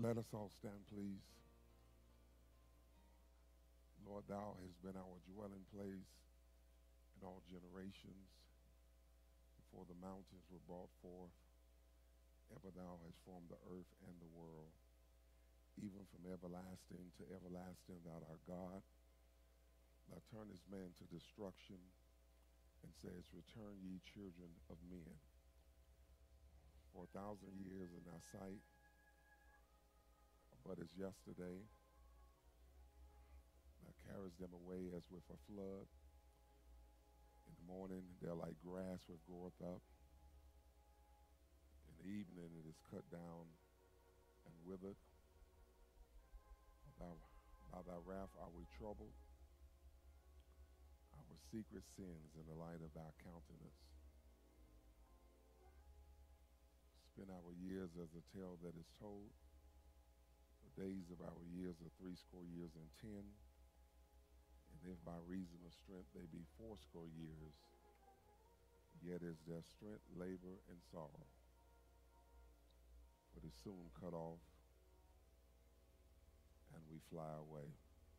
Let us all stand, please. Lord, thou hast been our dwelling place in all generations. Before the mountains were brought forth, ever thou hast formed the earth and the world. Even from everlasting to everlasting, thou art God. Thou turnest man to destruction and says, return ye children of men. For 1,000 years in thy sight, but as yesterday, thou carriest them away as with a flood. In the morning, they're like grass which groweth up. In the evening, it is cut down and withered. By thy wrath are we troubled. Our secret sins in the light of thy countenance. Spend our years as a tale that is told. The days of our years are 80 years and 10. And if by reason of strength they be 80 years, yet is their strength labor and sorrow. For it is soon cut off, and we fly away.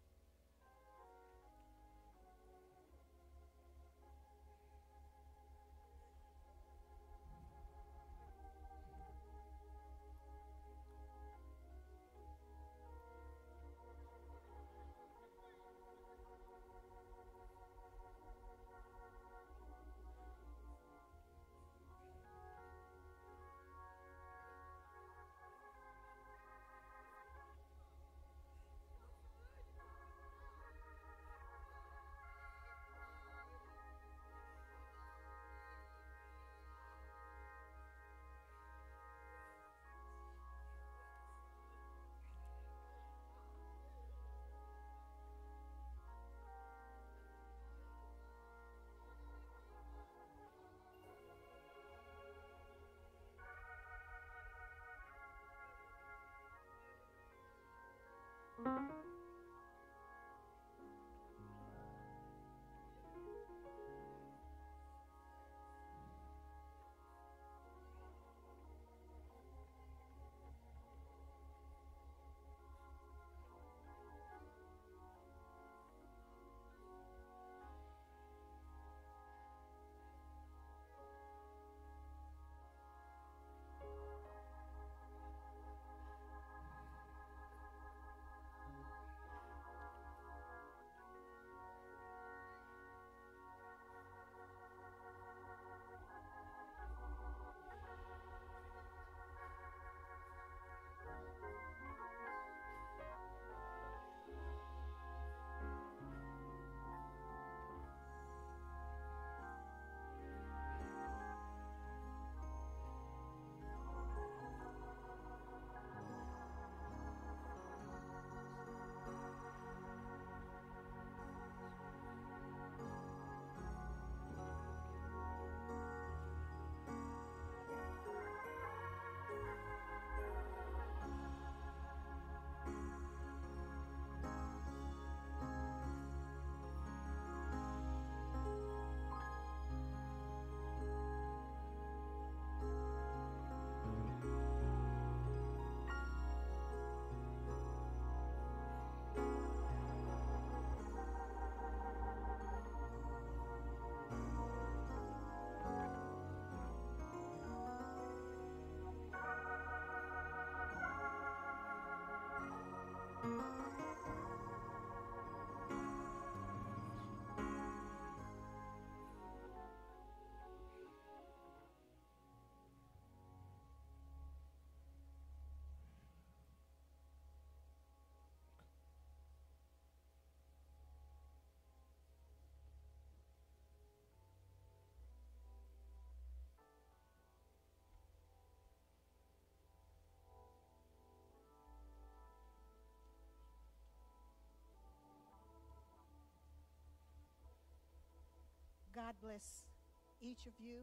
God bless each of you,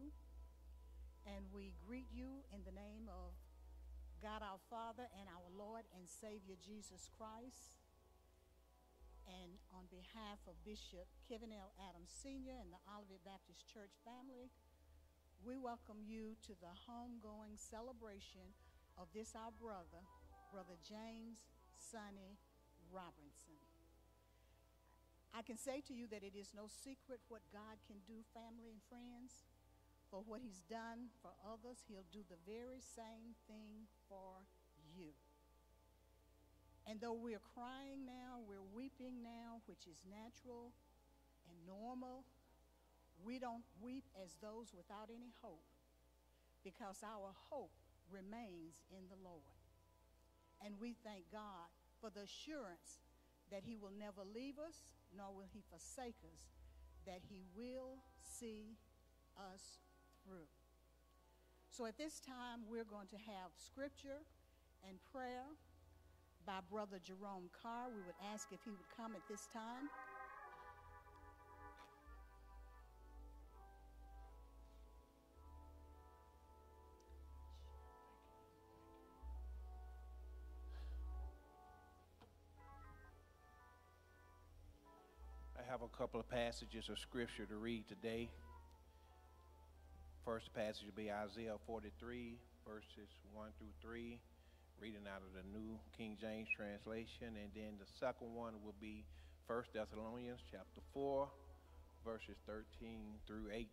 and we greet you in the name of God our Father and our Lord and Savior Jesus Christ. And on behalf of Bishop Kevin L. Adams Sr. and the Olivet Baptist Church family, we welcome you to the homegoing celebration of this our brother, Brother James Sonny Robinson. I can say to you that it is no secret what God can do, family and friends. For what he's done for others, he'll do the very same thing for you. And though we're crying now, we're weeping now, which is natural and normal, we don't weep as those without any hope, because our hope remains in the Lord. And we thank God for the assurance that he will never leave us, nor will he forsake us, that he will see us through. So at this time, we're going to have scripture and prayer by Brother Jerome Carr. We would ask if he would come at this time. I have a couple of passages of scripture to read today. First passage will be Isaiah 43, verses 1 through 3, reading out of the New King James translation. And then the second one will be 1 Thessalonians chapter 4, verses 13 through 18.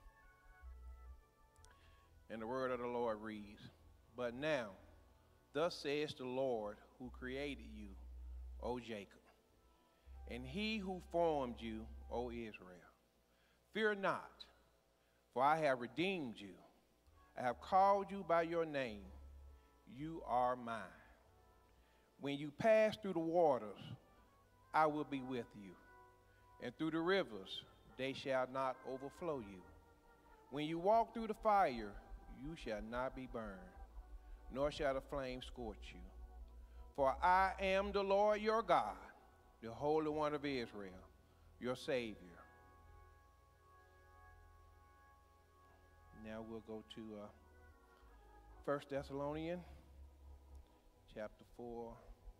And the word of the Lord reads, "But now, thus says the Lord who created you, O Jacob, and he who formed you, O Israel. Fear not, for I have redeemed you. I have called you by your name. You are mine. When you pass through the waters, I will be with you. And through the rivers, they shall not overflow you. When you walk through the fire, you shall not be burned, nor shall the flame scorch you. For I am the Lord your God, the Holy One of Israel, your Savior." Now we'll go to 1 Thessalonians chapter 4,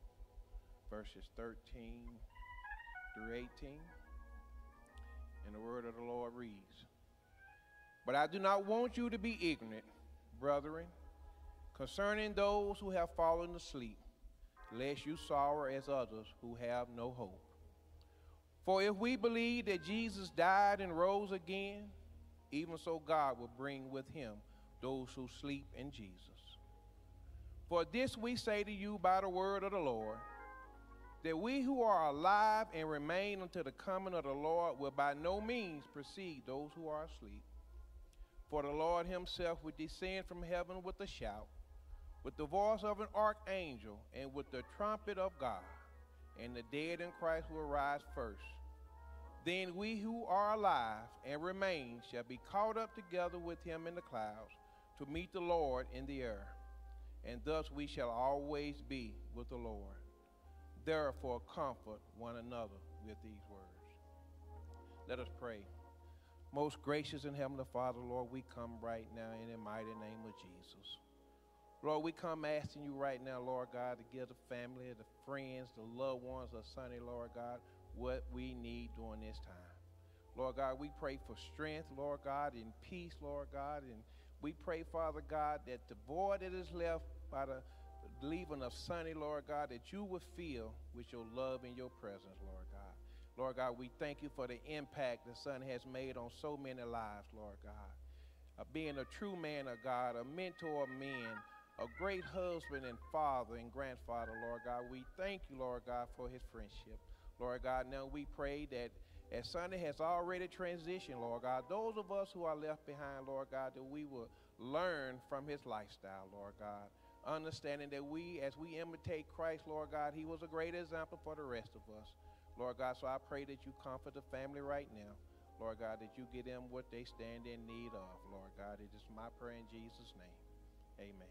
verses 13 through 18. And the word of the Lord reads, "But I do not want you to be ignorant, brethren, concerning those who have fallen asleep, lest you sorrow as others who have no hope. For if we believe that Jesus died and rose again, even so God will bring with him those who sleep in Jesus. For this we say to you by the word of the Lord, that we who are alive and remain until the coming of the Lord will by no means precede those who are asleep. For the Lord himself will descend from heaven with a shout, with the voice of an archangel, and with the trumpet of God, and the dead in Christ will rise first. Then we who are alive and remain shall be caught up together with him in the clouds to meet the Lord in the air, and thus we shall always be with the Lord. Therefore comfort one another with these words." Let us pray. Most gracious and heavenly Father, Lord, we come right now in the mighty name of Jesus. Lord, we come asking you right now, Lord God, to give the family, the friends, the loved ones of Sonny, Lord God, what we need during this time. Lord God, we pray for strength, Lord God, and peace, Lord God, and we pray, Father God, that the void that is left by the leaving of Sonny, Lord God, that you will fill with your love and your presence, Lord God. Lord God, we thank you for the impact the Son has made on so many lives, Lord God. Being a true man of God, a mentor of men, a great husband and father and grandfather, Lord God. We thank you, Lord God, for his friendship. Lord God, now we pray that as Sonny has already transitioned, Lord God, those of us who are left behind, Lord God, that we will learn from his lifestyle, Lord God. Understanding that we, as we imitate Christ, Lord God, he was a great example for the rest of us. Lord God, so I pray that you comfort the family right now. Lord God, that you give them what they stand in need of, Lord God. It is my prayer in Jesus' name. Amen.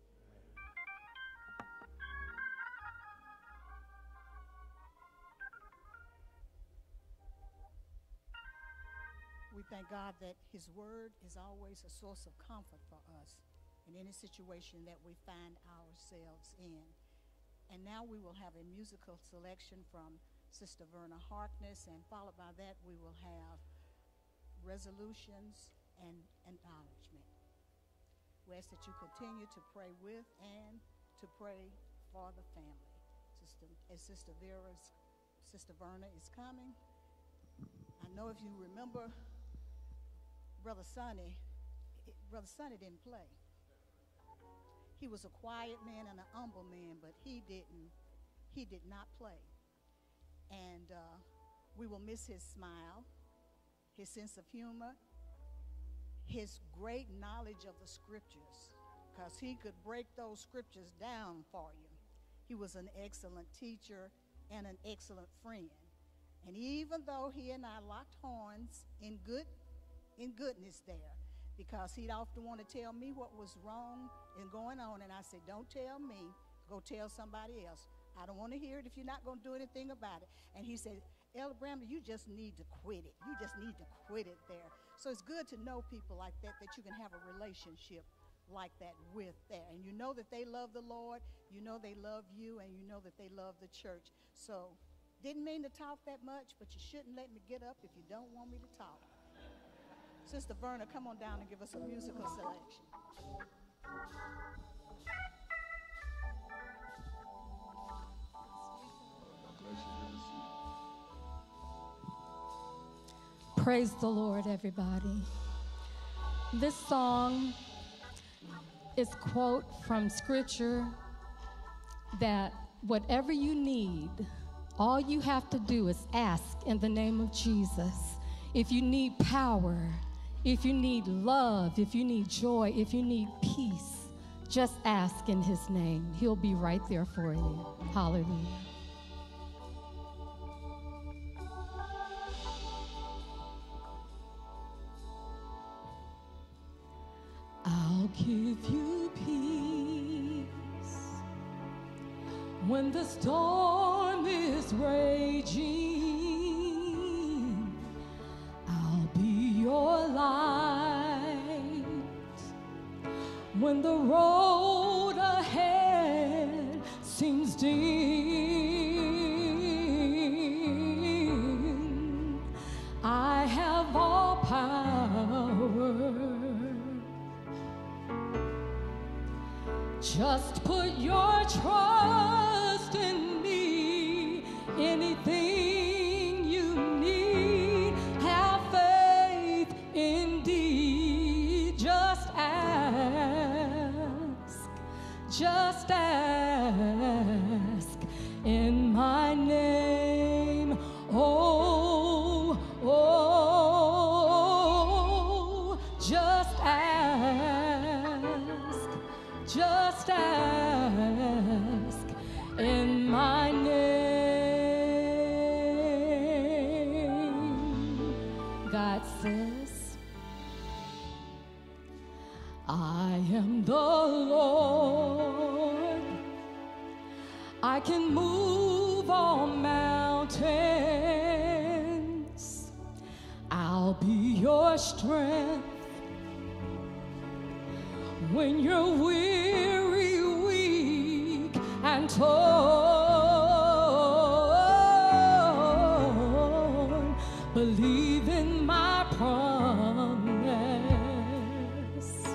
We thank God that his word is always a source of comfort for us in any situation that we find ourselves in. And now we will have a musical selection from Sister Verna Harkness, and followed by that we will have resolutions and acknowledgement. We ask that you continue to pray with and to pray for the family. Sister Sister Verna is coming. I know if you remember Brother Sonny didn't play. He was a quiet man and an humble man, but he did not play. And we will miss his smile, his sense of humor, his great knowledge of the scriptures, because he could break those scriptures down for you. He was an excellent teacher and an excellent friend. And even though he and I locked horns in goodness there, because he'd often want to tell me what was wrong and going on, and I said, don't tell me, go tell somebody else. I don't want to hear it if you're not going to do anything about it. And he said, Elder Bramley, you just need to quit it. You just need to quit it there. So it's good to know people like that you can have a relationship like that with there. And you know that they love the Lord, you know they love you, and you know that they love the church. So didn't mean to talk that much, but you shouldn't let me get up if you don't want me to talk. Sister Verna, come on down and give us a musical selection. Praise the Lord, everybody. This song is a quote from scripture that whatever you need, all you have to do is ask in the name of Jesus. If you need power, if you need love, if you need joy, if you need peace, just ask in his name. He'll be right there for you. Hallelujah. I'll give you peace when the storm is raging. I'll be your light when the road ahead seems dim. I have all power. Just put your trust in me. Anything you need, have faith indeed. Just ask in my name. Oh, just ask in my name. God says, I am the Lord. I can move all mountains. I'll be your strength when you're weary, weak, and torn. Believe in my promise.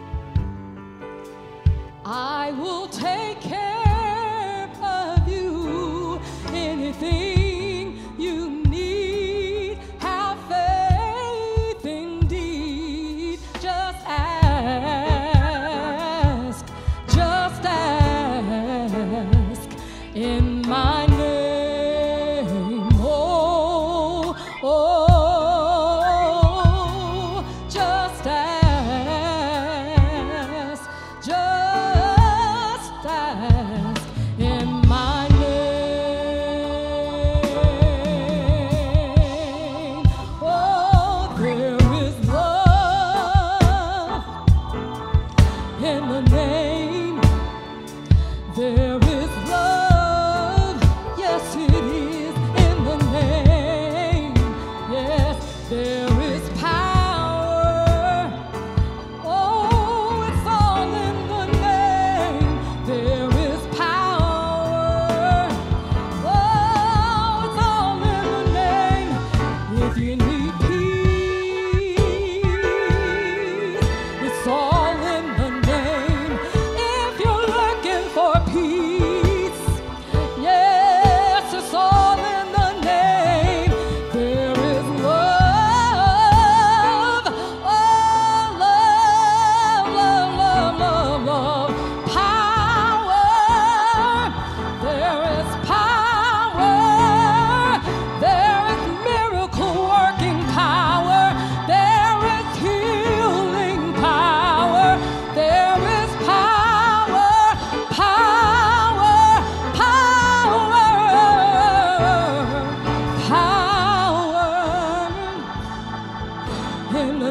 I will take care of you. Anything you need, have faith indeed. Just ask in my name. Oh, just ask in my name. Oh, there is love in the name. There is love, yes it is, in the name. Yes, there is power. Oh, it's all in the name. There is power. Oh, it's all in the name. If you need peace, it's all in the name. If you're looking for peace,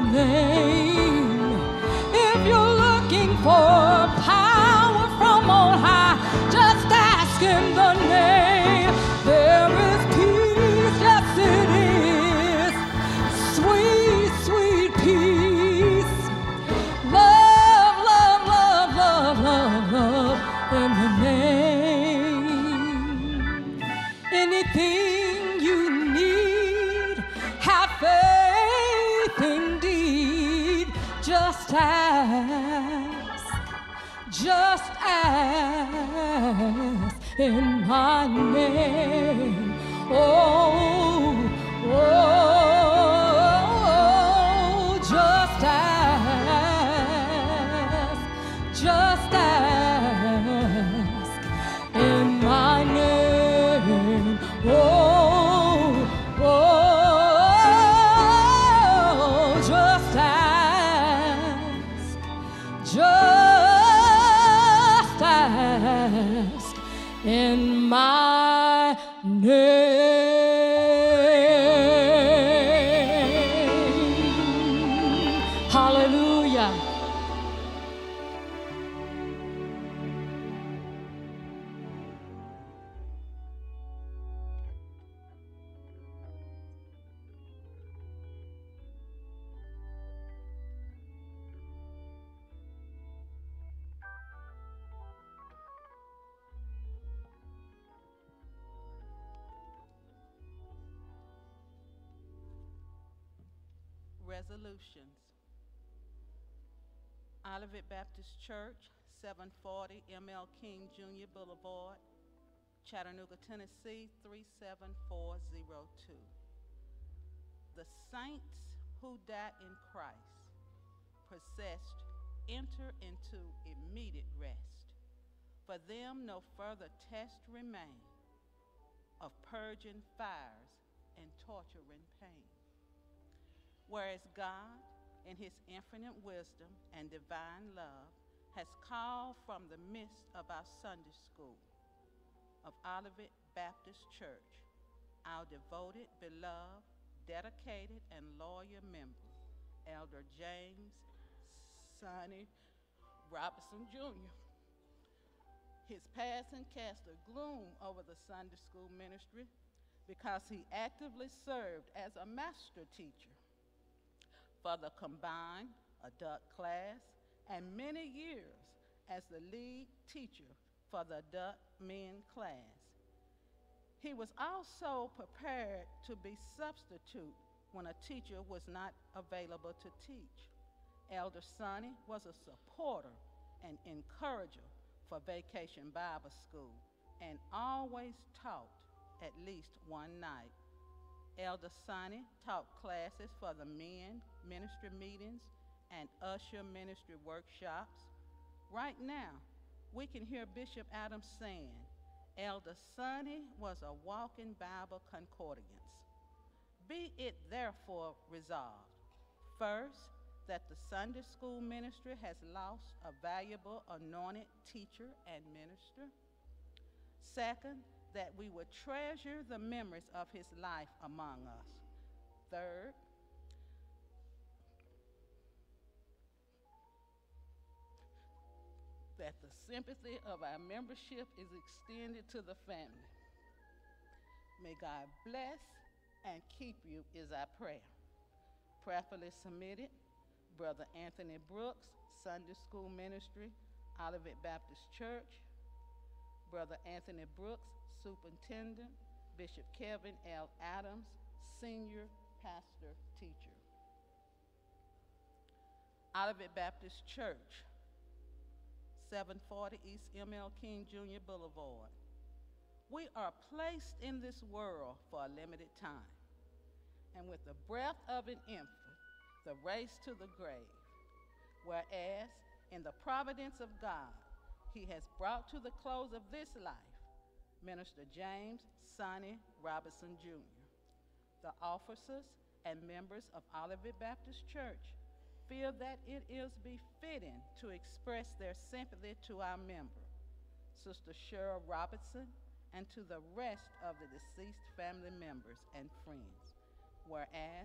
name. If you're looking for power from on high, just ask in the name. There is peace, yes it is. Sweet, sweet peace. Love, love, love, love, love, love in the name. Anything you need, have faith indeed. Just ask in my name. Oh, oh, just ask in my name. Oh, oh, just ask in my name. Hallelujah. Resolutions. Olivet Baptist Church, 740 M.L. King Jr. Boulevard, Chattanooga, Tennessee, 37402. The saints who died in Christ, possessed, enter into immediate rest. For them no further test remain of purging fires and torturing pain. Whereas God, in his infinite wisdom and divine love, has called from the midst of our Sunday school of Olivet Baptist Church, our devoted, beloved, dedicated, and loyal member, Elder James Sonny Robinson Jr. His passing cast a gloom over the Sunday school ministry because he actively served as a master teacher for the combined adult class and many years as the lead teacher for the adult men class. He was also prepared to be substitute when a teacher was not available to teach. Elder Sonny was a supporter and encourager for Vacation Bible School and always taught at least one night. Elder Sonny taught classes for the men ministry meetings and usher ministry workshops. Right now, we can hear Bishop Adams saying, Elder Sonny was a walking Bible concordance. Be it therefore resolved, first, that the Sunday school ministry has lost a valuable anointed teacher and minister. Second, that we would treasure the memories of his life among us. Third, that the sympathy of our membership is extended to the family. May God bless and keep you is our prayer. Prayerfully submitted, Brother Anthony Brooks, Sunday School Ministry, Olivet Baptist Church. Brother Anthony Brooks, Superintendent, Bishop Kevin L. Adams, Senior Pastor Teacher. Olivet Baptist Church, 740 East M.L. King Jr. Boulevard. We are placed in this world for a limited time, and with the breath of an infant, the race to the grave, whereas in the providence of God, he has brought to the close of this life Minister James Sonny Robinson Jr. The officers and members of Olivet Baptist Church feel that it is befitting to express their sympathy to our member, Sister Cheryl Robinson, and to the rest of the deceased family members and friends. Whereas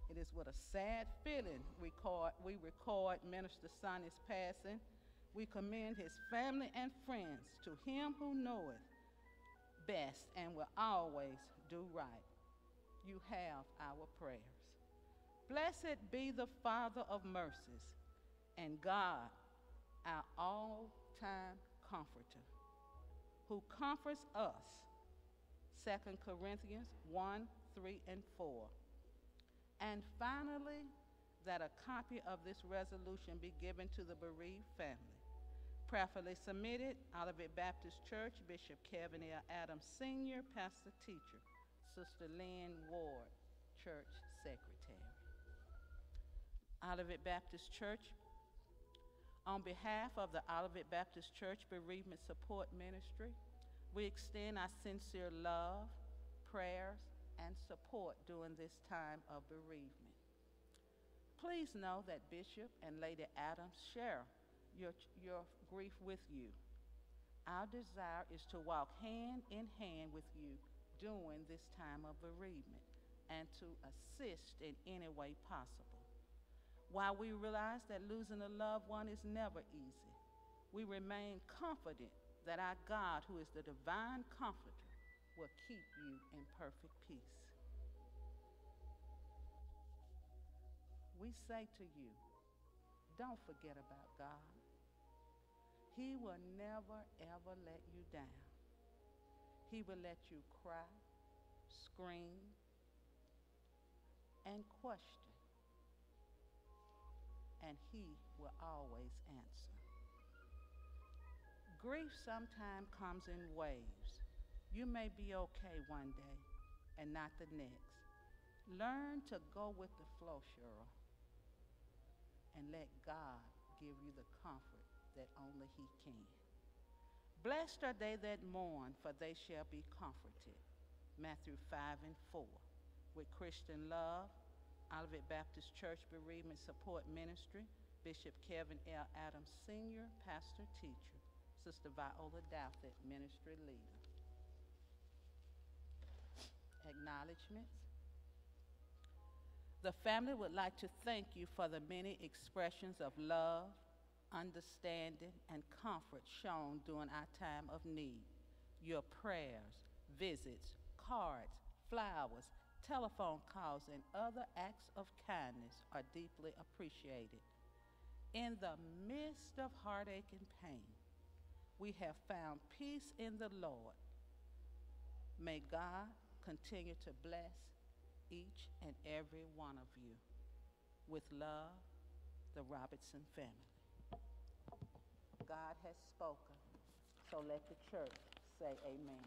It is with a sad feeling we record Minister Sonny's passing. We commend his family and friends to him who knoweth best and will always do right. You have our prayers. Blessed be the Father of mercies and God, our all-time comforter, who comforts us, 2 Corinthians 1, 3, and 4. And finally, that a copy of this resolution be given to the bereaved family. Prayerfully submitted, Olivet Baptist Church, Bishop Kevin L. Adams Sr., Pastor Teacher, Sister Lynn Ward, Church Secretary. Olivet Baptist Church, on behalf of the Olivet Baptist Church Bereavement Support Ministry, we extend our sincere love, prayers, and support during this time of bereavement. Please know that Bishop and Lady Adams share your grief with you. Our desire is to walk hand in hand with you during this time of bereavement and to assist in any way possible. While we realize that losing a loved one is never easy, we remain confident that our God, who is the divine comforter, will keep you in perfect peace. We say to you, don't forget about God. He will never, ever let you down. He will let you cry, scream, and question. And he will always answer. Grief sometimes comes in waves. You may be okay one day and not the next. Learn to go with the flow, Cheryl, and let God give you the comfort that only he can. Blessed are they that mourn, for they shall be comforted. Matthew 5 and 4. With Christian love, Olivet Baptist Church Bereavement Support Ministry, Bishop Kevin L. Adams Sr., Pastor Teacher, Sister Viola Douthit, Ministry Leader. Acknowledgements. The family would like to thank you for the many expressions of love, understanding, and comfort shown during our time of need. Your prayers, visits, cards, flowers, telephone calls, and other acts of kindness are deeply appreciated. In the midst of heartache and pain, we have found peace in the Lord. May God continue to bless each and every one of you. With love, the Robertson family. God has spoken, so let the church say amen.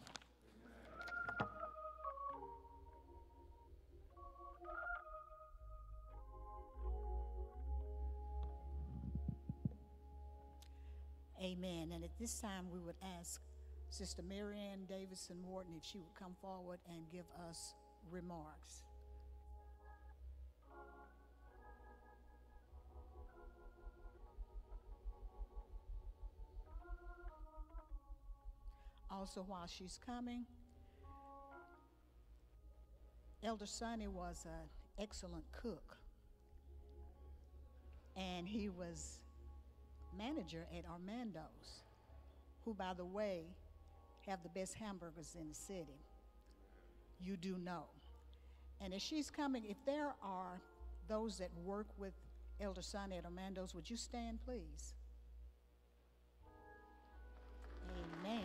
Amen. And at this time, we would ask Sister Marianne Davidson Morton if she would come forward and give us remarks. Also, while she's coming, Elder Sonny was an excellent cook, and he was manager at Armando's, who, by the way, have the best hamburgers in the city. You do know. And as she's coming, if there are those that work with Elder Sonny at Armando's, would you stand, please? Amen.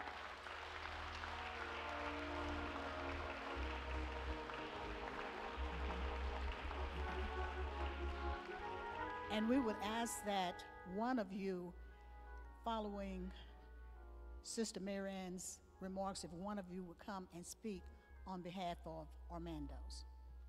And we would ask that one of you, following Sister Marianne's remarks, if one of you would come and speak on behalf of Armando's.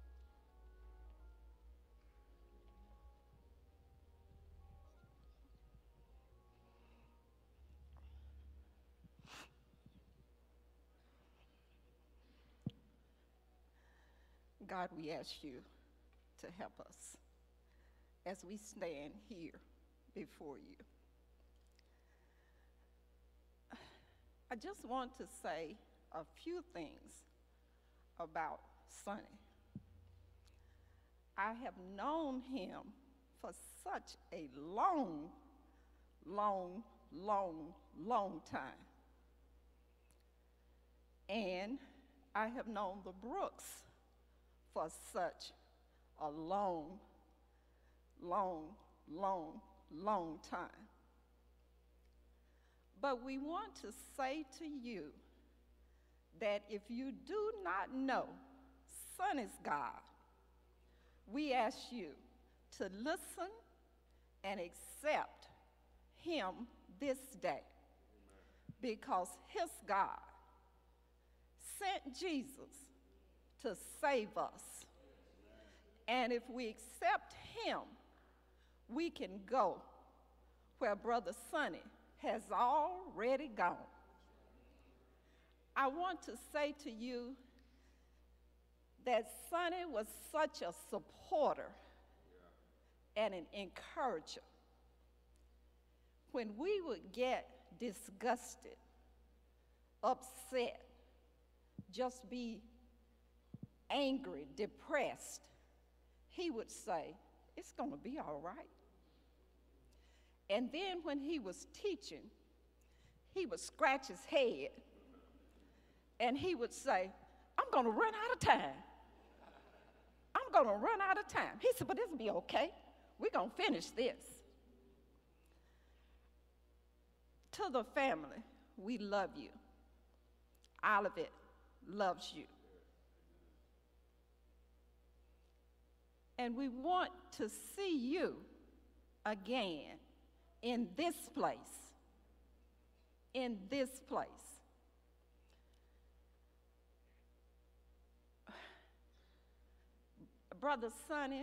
God, we ask you to help us as we stand here before you. I just want to say a few things about Sonny. I have known him for such a long, long, long, long time. And I have known the Brooks for such a long, long, long, long time. But we want to say to you that if you do not know Sonny's God, we ask you to listen and accept him this day. Because his God sent Jesus to save us. And if we accept him, we can go where Brother Sonny has already gone. I want to say to you that Sonny was such a supporter and an encourager. When we would get disgusted, upset, just be angry, depressed, he would say, "It's going to be all right." And then when he was teaching, he would scratch his head and he would say, "I'm going to run out of time. I'm going to run out of time." He said, "But this will be okay. We're going to finish this." To the family, we love you. Olivet loves you. And we want to see you again in this place. In this place. Brother Sonny,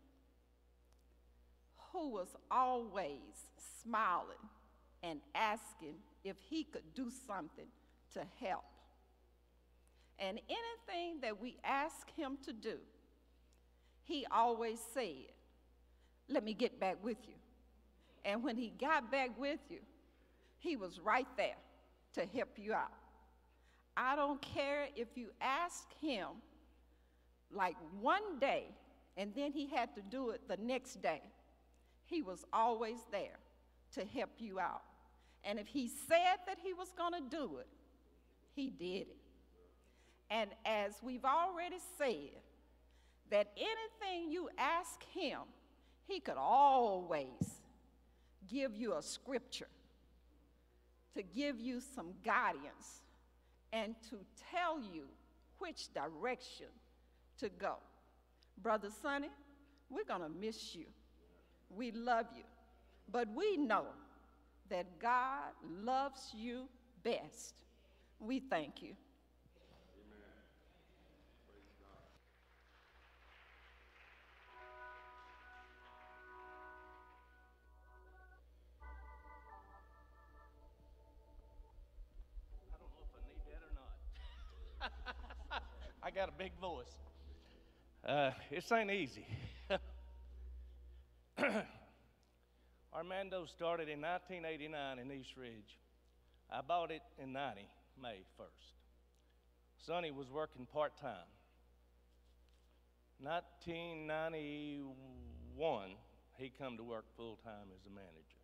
who was always smiling and asking if he could do something to help. And anything that we ask him to do, he always said, "Let me get back with you." And when he got back with you, he was right there to help you out. I don't care if you ask him like one day and then he had to do it the next day. He was always there to help you out. And if he said that he was going to do it, he did it. And as we've already said, that anything you ask him, he could always give you a scripture, to give you some guidance, and to tell you which direction to go. Brother Sonny, we're going to miss you. We love you. But we know that God loves you best. We thank you. I got a big voice. This ain't easy. Armando started in 1989 in East Ridge. I bought it in 90, May 1st. Sonny was working part-time. 1991, he come to work full-time as a manager.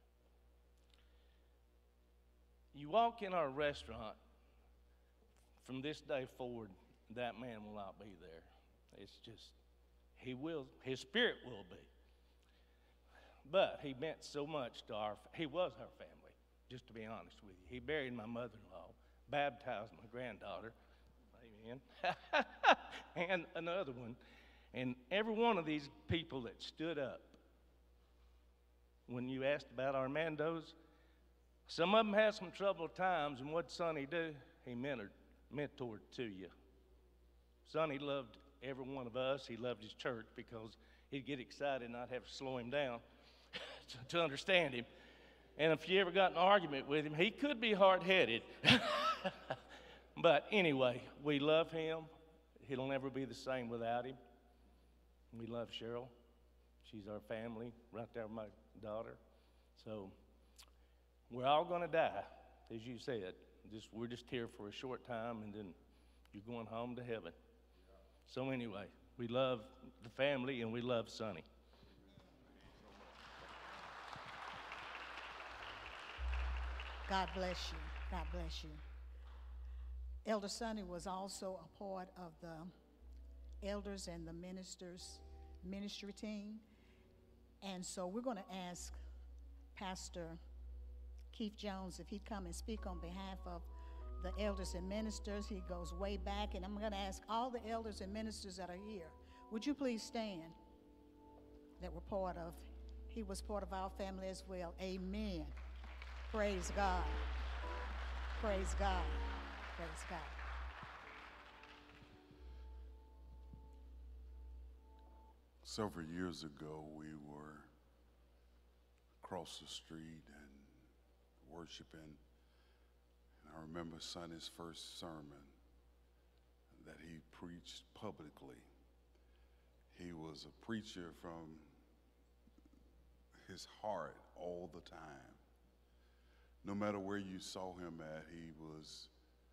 You walk in our restaurant, from this day forward, that man will not be there. It's just, his spirit will be. But he meant so much to he was our family, just to be honest with you. He buried my mother-in-law, baptized my granddaughter, amen, and another one. And every one of these people that stood up, when you asked about Armando's, some of them had some troubled times, and what'd Sonny do? He mentored to you. Sonny loved every one of us. He loved his church because he'd get excited and I'd have to slow him down to understand him. And if you ever got in an argument with him, he could be hard-headed. But anyway, we love him. He'll never be the same without him. We love Cheryl. She's our family, right there with my daughter. So we're all going to die, as you said. We're just here for a short time, and then you're going home to heaven. So anyway, We love the family, and we love Sonny. God bless you. God bless you. Elder Sonny was also a part of the elders and the ministers ministry team. And so we're going to ask Pastor Keith Jones if he'd come and speak on behalf of the elders and ministers. He goes way back, and I'm going to ask all the elders and ministers that are here, would you please stand, that were part of, he was part of our family as well. Amen. Praise God. Praise God. Praise God. Several years ago, we were across the street and worshiping. And I remember Sonny's first sermon that he preached publicly. He was a preacher from his heart all the time. No matter where you saw him at, he was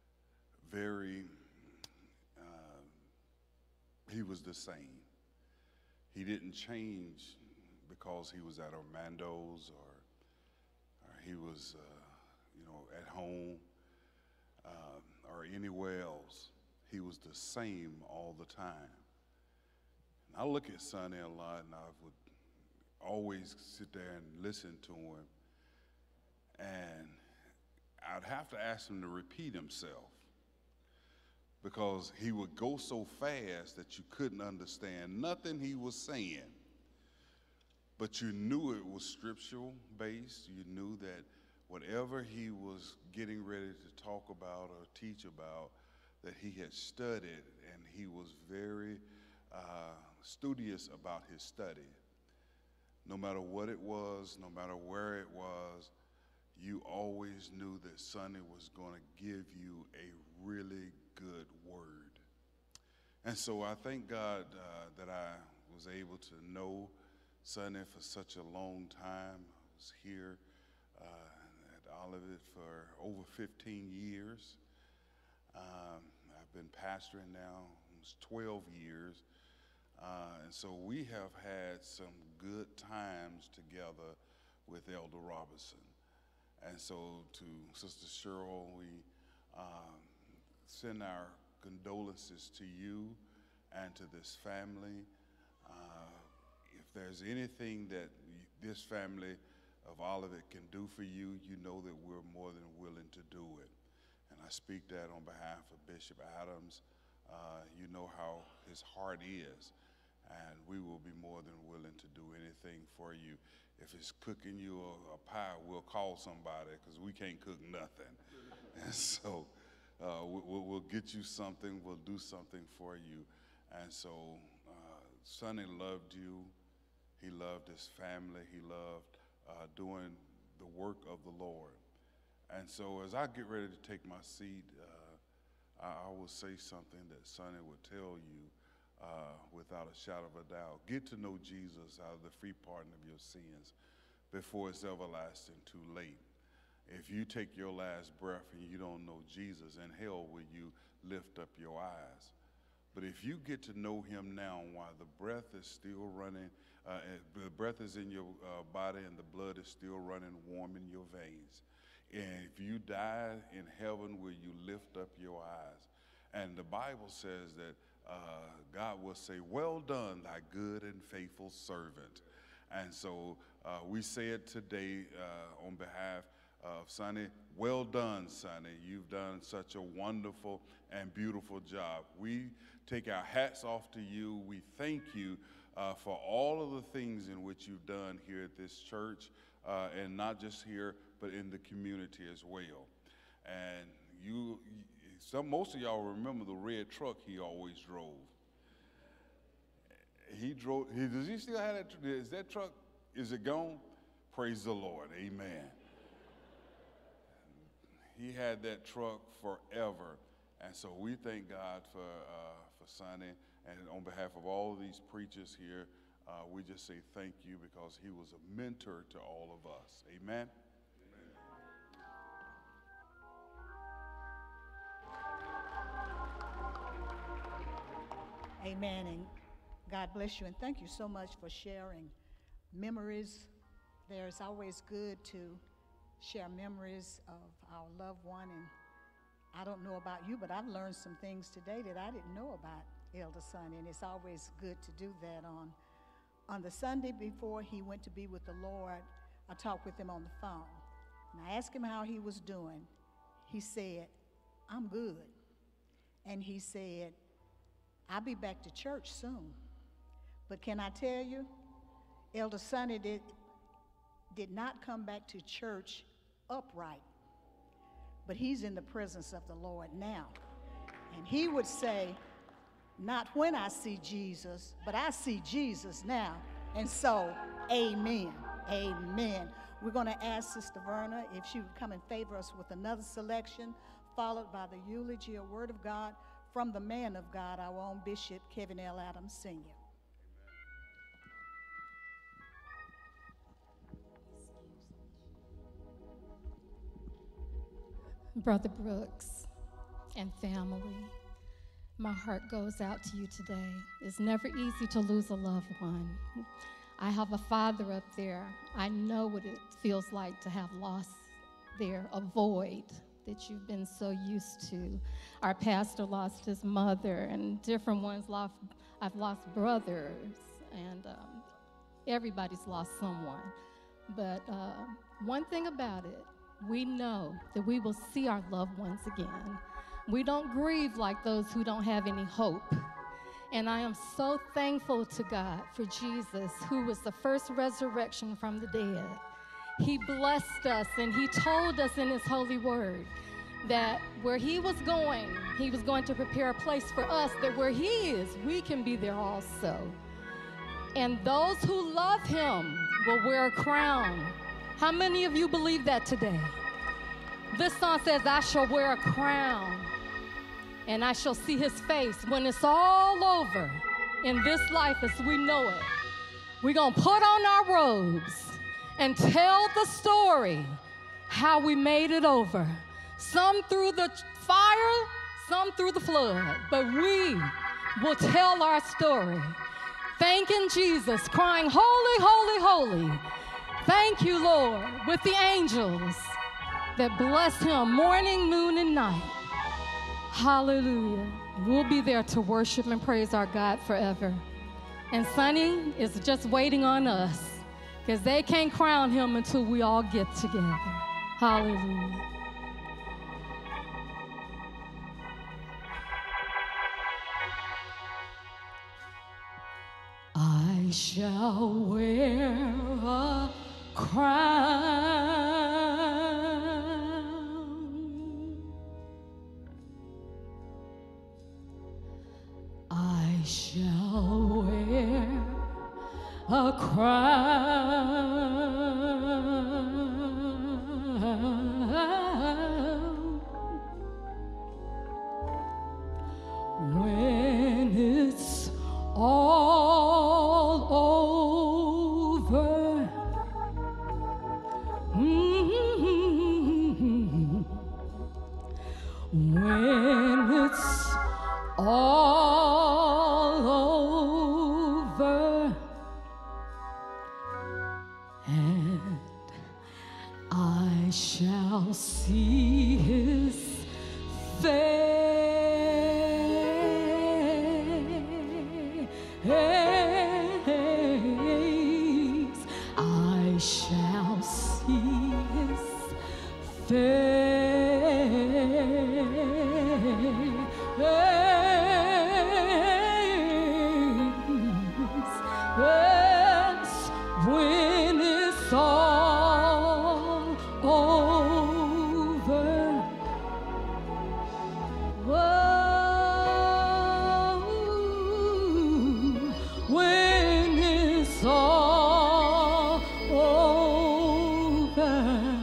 he was the same. He didn't change because he was at Armando's or he was, at home or anywhere else. He was the same all the time. And I look at Sonny a lot, and I would always sit there and listen to him. And I'd have to ask him to repeat himself because he would go so fast that you couldn't understand nothing he was saying. But you knew it was scriptural based. You knew that whatever he was getting ready to talk about or teach about, that he had studied, and he was very studious about his study. No matter what it was, no matter where it was, you always knew that Sonny was going to give you a really good word. And so I thank God that I was able to know Sonny for such a long time. I was here at Olivet for over 15 years. I've been pastoring now almost 12 years. And so we have had some good times together with Elder Robinson. And so to Sister Cheryl, we send our condolences to you and to this family. If there's anything that this family of Olivet can do for you, you know that we're more than willing to do it. And I speak that on behalf of Bishop Adams. You know how his heart is, and we will be more than willing to do anything for you. If it's cooking you a pie, we'll call somebody because we can't cook nothing. And so we'll get you something, we'll do something for you. And so Sonny loved you. He loved his family. He loved doing the work of the Lord. And so as I get ready to take my seat, I will say something that Sonny would tell you without a shadow of a doubt. Get to know Jesus out of the free pardon of your sins before it's everlasting too late. If you take your last breath and you don't know Jesus, in hell will you lift up your eyes. But if you get to know him now while the breath is still running, the breath is in your body and the blood is still running warm in your veins, and if you die in heaven, will you lift up your eyes? And the Bible says that God will say, well done, thy good and faithful servant. And so we say it today on behalf of Sonny. Well done, Sonny. You've done such a wonderful and beautiful job. We take our hats off to you. We thank you for all of the things in which you've done here at this church, and not just here, but in the community as well. And most of y'all remember the red truck he always drove. Does he still have that? Is that truck, is it gone? Praise the Lord, amen. He had that truck forever. And so we thank God for Sonny. And on behalf of all of these preachers here, we just say thank you because he was a mentor to all of us. Amen. Amen. And God bless you, and thank you so much for sharing memories. It's always good to share memories of our loved one, and I don't know about you, but I've learned some things today that I didn't know about Elder Sonny, and it's always good to do that. On the Sunday before he went to be with the Lord, I talked with him on the phone, and I asked him how he was doing. He said, "I'm good." And he said, "I'll be back to church soon." But can I tell you, Elder Sonny did not come back to church upright, but he's in the presence of the Lord now. And he would say, "Not when I see Jesus, but I see Jesus now." And so, amen, amen. We're going to ask Sister Verna if she would come and favor us with another selection, followed by the eulogy or word of God from the man of God, our own Bishop Kevin L. Adams Sr. Brother Brooks and family, my heart goes out to you today. It's never easy to lose a loved one. I have a father up there. I know what it feels like to have lost there, a void that you've been so used to. Our pastor lost his mother, and different ones lost. I've lost brothers, and everybody's lost someone. But one thing about it, we know that we will see our loved ones again. We don't grieve like those who don't have any hope. And I am so thankful to God for Jesus, who was the first resurrection from the dead. He blessed us, and he told us in his holy word that where he was going to prepare a place for us, that where he is, we can be there also. And those who love him will wear a crown. How many of you believe that today? This song says, "I shall wear a crown, and I shall see his face." When it's all over in this life as we know it, we're going to put on our robes and tell the story how we made it over. Some through the fire, some through the flood, but we will tell our story. Thanking Jesus, crying, "Holy, holy, holy." Thank you, Lord, with the angels that bless him morning, noon, and night. Hallelujah. We'll be there to worship and praise our God forever. And Sonny is just waiting on us, because they can't crown him until we all get together. Hallelujah. I shall wear a crown. I shall wear a crown when it's all over. When it's all over, and I shall see his face. I shall see his face. When it's all over. When it's all over.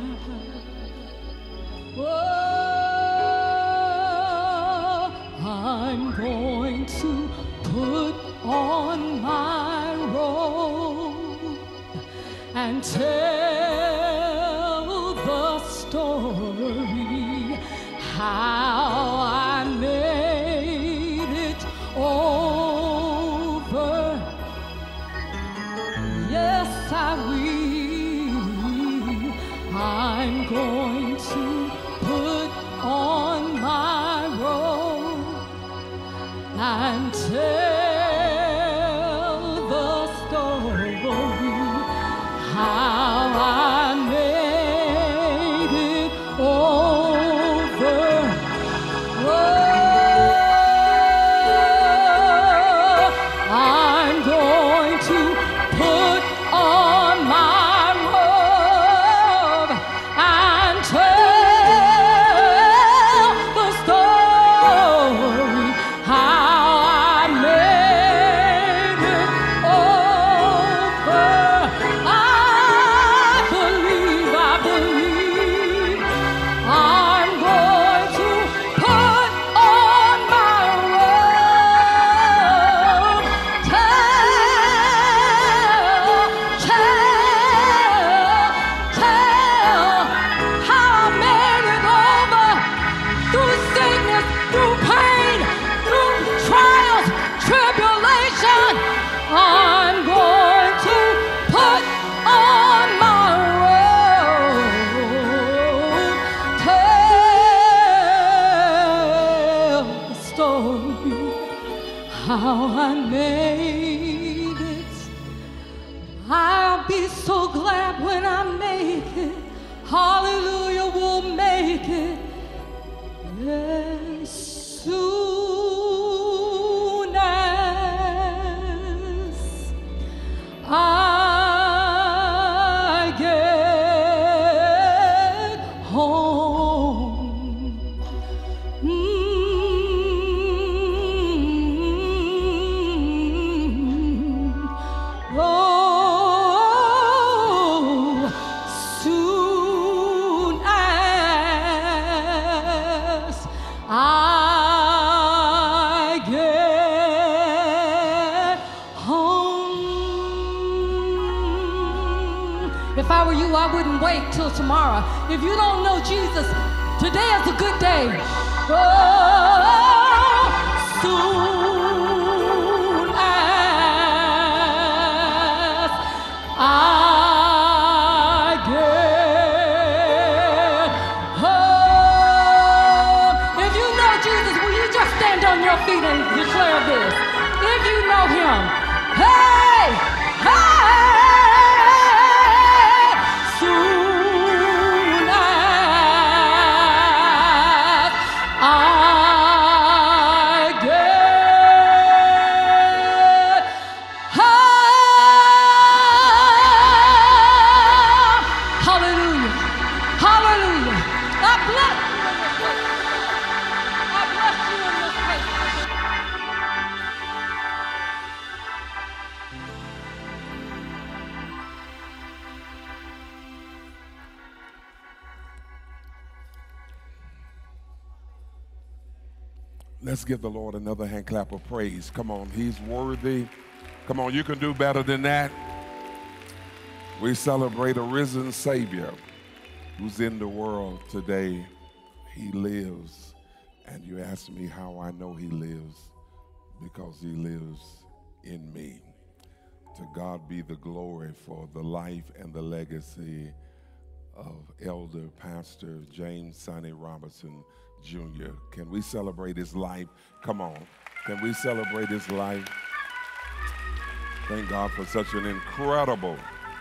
I'm going to put on my robe and tell the story how I made it over. I will. I'm going to put on my robe and tell the story how I made it over. I'm going to put on my robe and tell the story how I made it over. I believe I'm going to put on my robe. Tell how I made it over through sickness, through pain, through trials, tribulation. I'm going to put on my robe. Tell the story how I made it. I'll be so glad when I make it. Hallelujah, we'll make it as soon as I get home. Oh, soon as I get home. If I were you, I wouldn't wait till tomorrow. If you don't know Jesus, today is a good day. Oh, soon as I get home. If you know Jesus, will you just stand on your feet and declare this? If you know him, hey, hey, soon as I get home. Hallelujah. Hallelujah. I bless you in this place. I bless you in this place. Let's give the Lord another hand clap of praise. Come on, he's worthy. Come on, you can do better than that. We celebrate a risen Savior who's in the world today. He lives. And you ask me how I know he lives, because he lives in me. To God be the glory for the life and the legacy of Elder Pastor James Sonny Robertson Jr. Can we celebrate his life? Come on. Can we celebrate his life? Thank God for such an incredible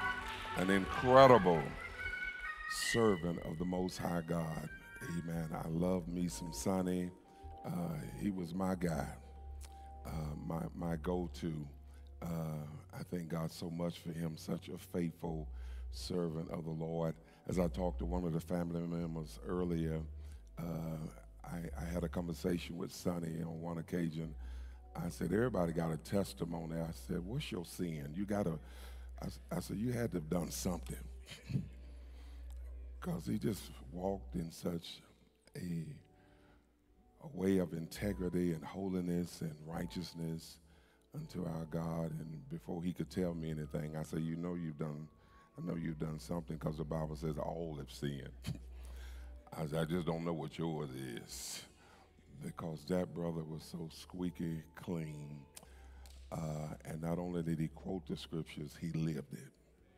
servant of the Most High God. Amen. I love me some Sonny. He was my guy, my go-to. I thank God so much for him, such a faithful servant of the Lord. As I talked to one of the family members earlier, I had a conversation with Sonny on one occasion. I said, everybody got a testimony. I said, what's your sin? I said, you had to have done something. Because he just walked in such a way of integrity and holiness and righteousness unto our God. And before he could tell me anything, I said, I know you've done something, because the Bible says all have sinned. I said, I just don't know what yours is, because that brother was so squeaky clean. And not only did he quote the scriptures, he lived it.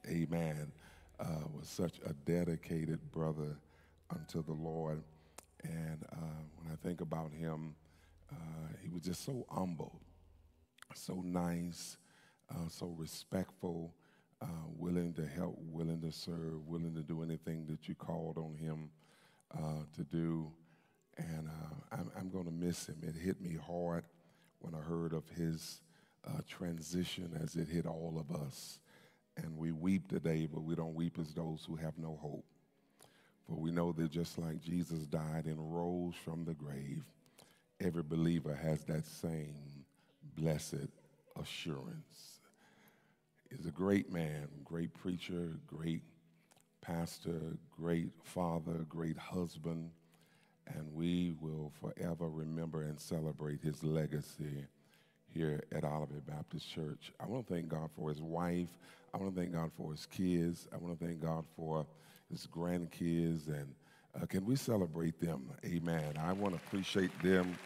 amen, was such a dedicated brother unto the Lord. And when I think about him, he was just so humble, so nice, so respectful, willing to help, willing to serve, willing to do anything that you called on him to do. And I'm going to miss him. It hit me hard when I heard of his transition, as it hit all of us. And we weep today, but we don't weep as those who have no hope. For we know that just like Jesus died and rose from the grave, every believer has that same blessed assurance. He's a great man, great preacher, great pastor, great father, great husband, and we will forever remember and celebrate his legacy here at Olivet Baptist Church. I want to thank God for his wife. I want to thank God for his kids. I want to thank God for his grandkids. And can we celebrate them? Amen. I want to appreciate them.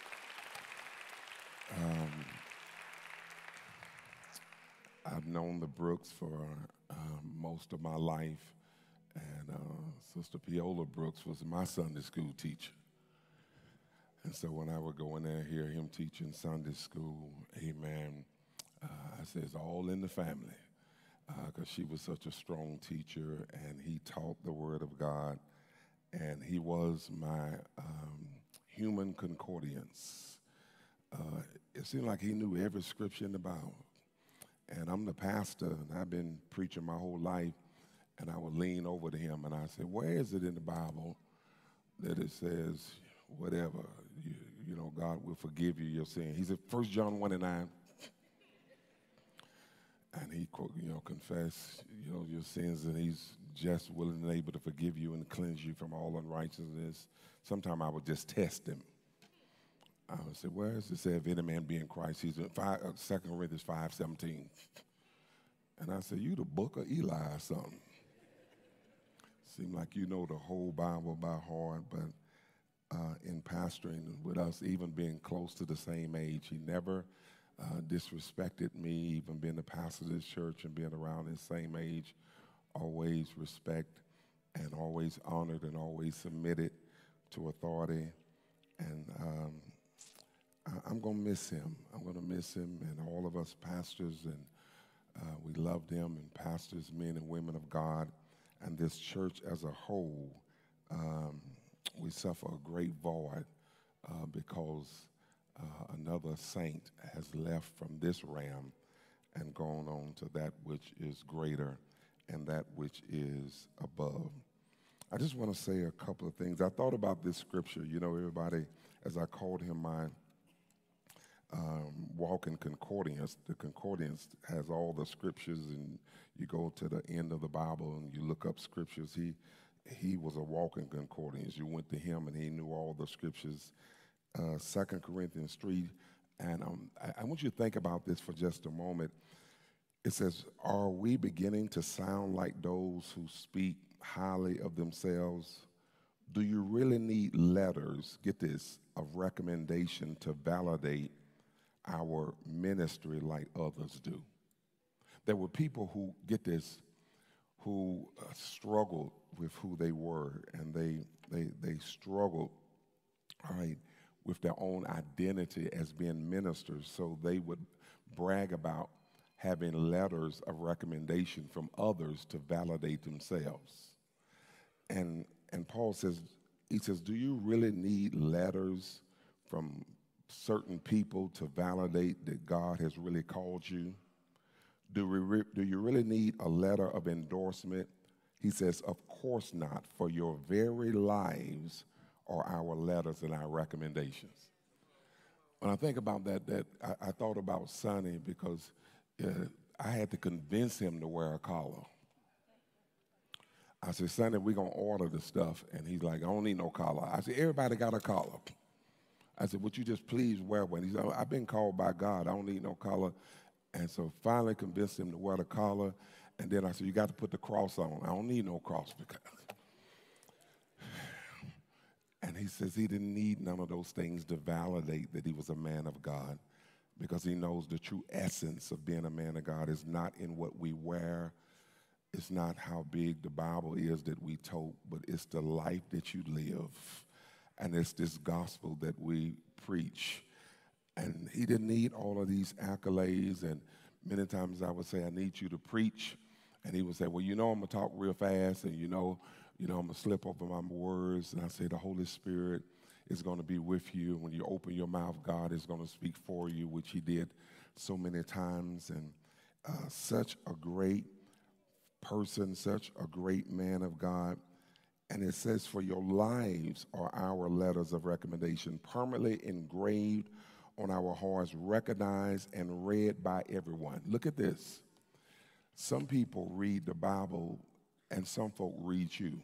I've known the Brooks for most of my life. And Sister Piola Brooks was my Sunday school teacher. And so when I would go in there and hear him teaching Sunday school, amen, I said, it's all in the family. Because she was such a strong teacher, and he taught the Word of God. And he was my human concordance. It seemed like he knew every scripture in the Bible. And I'm the pastor, and I've been preaching my whole life. And I would lean over to him and I said, where is it in the Bible that it says, whatever, you know, God will forgive you your sin? He said, 1 John 1:9. And he, confess, your sins, and he's just willing and able to forgive you and cleanse you from all unrighteousness. Sometimes I would just test him. I would say, where does it say, if any man be in Christ? He's in 2 Corinthians 5:17. And I said, you the book of Eli or something. Seem like you know the whole Bible by heart, but in pastoring with us, even being close to the same age, he never disrespected me, even being the pastor of this church and being around his same age, always respect and always honored and always submitted to authority. And I'm going to miss him. I'm going to miss him, and all of us pastors, and we loved him, and pastors, men and women of God. And this church as a whole, we suffer a great void because another saint has left from this realm and gone on to that which is greater and that which is above. I just want to say a couple of things. I thought about this scripture. Everybody, as I called him my walking concordance. The concordance has all the scriptures, and you go to the end of the Bible and you look up scriptures. He was a walking concordance. You went to him and he knew all the scriptures. 2 Corinthians 3, and I want you to think about this for just a moment. It says, are we beginning to sound like those who speak highly of themselves? Do you really need letters, get this, of recommendation to validate our ministry like others do? There were people who, get this, who struggled with who they were, and they struggled, all right, with their own identity as being ministers, so they would brag about having letters of recommendation from others to validate themselves. And Paul says, he says, do you really need letters from certain people to validate that God has really called you? Do you really need a letter of endorsement? He says, of course not, for your very lives are our letters and our recommendations. When I think about that I thought about Sonny, because I had to convince him to wear a collar. I said, Sonny, we're going to order the stuff. And he's like, I don't need no collar. I said, everybody got a collar. I said, would you just please wear one? He said, I've been called by God. I don't need no collar. And so finally convinced him to wear the collar. And then I said, you got to put the cross on. I don't need no cross. And he says he didn't need none of those things to validate that he was a man of God, because he knows the true essence of being a man of God is not in what we wear, It's not how big the Bible is that we tote, but it's the life that you live. And it's this gospel that we preach. And he didn't need all of these accolades. And many times I would say, I need you to preach. And he would say, well, I'm going to talk real fast. And I'm going to slip over my words. And I say, the Holy Spirit is going to be with you. When you open your mouth, God is going to speak for you, which he did so many times. And such a great person, such a great man of God. And it says, for your lives are our letters of recommendation, permanently engraved on our hearts, recognized and read by everyone. Look at this. Some people read the Bible and some folk read you.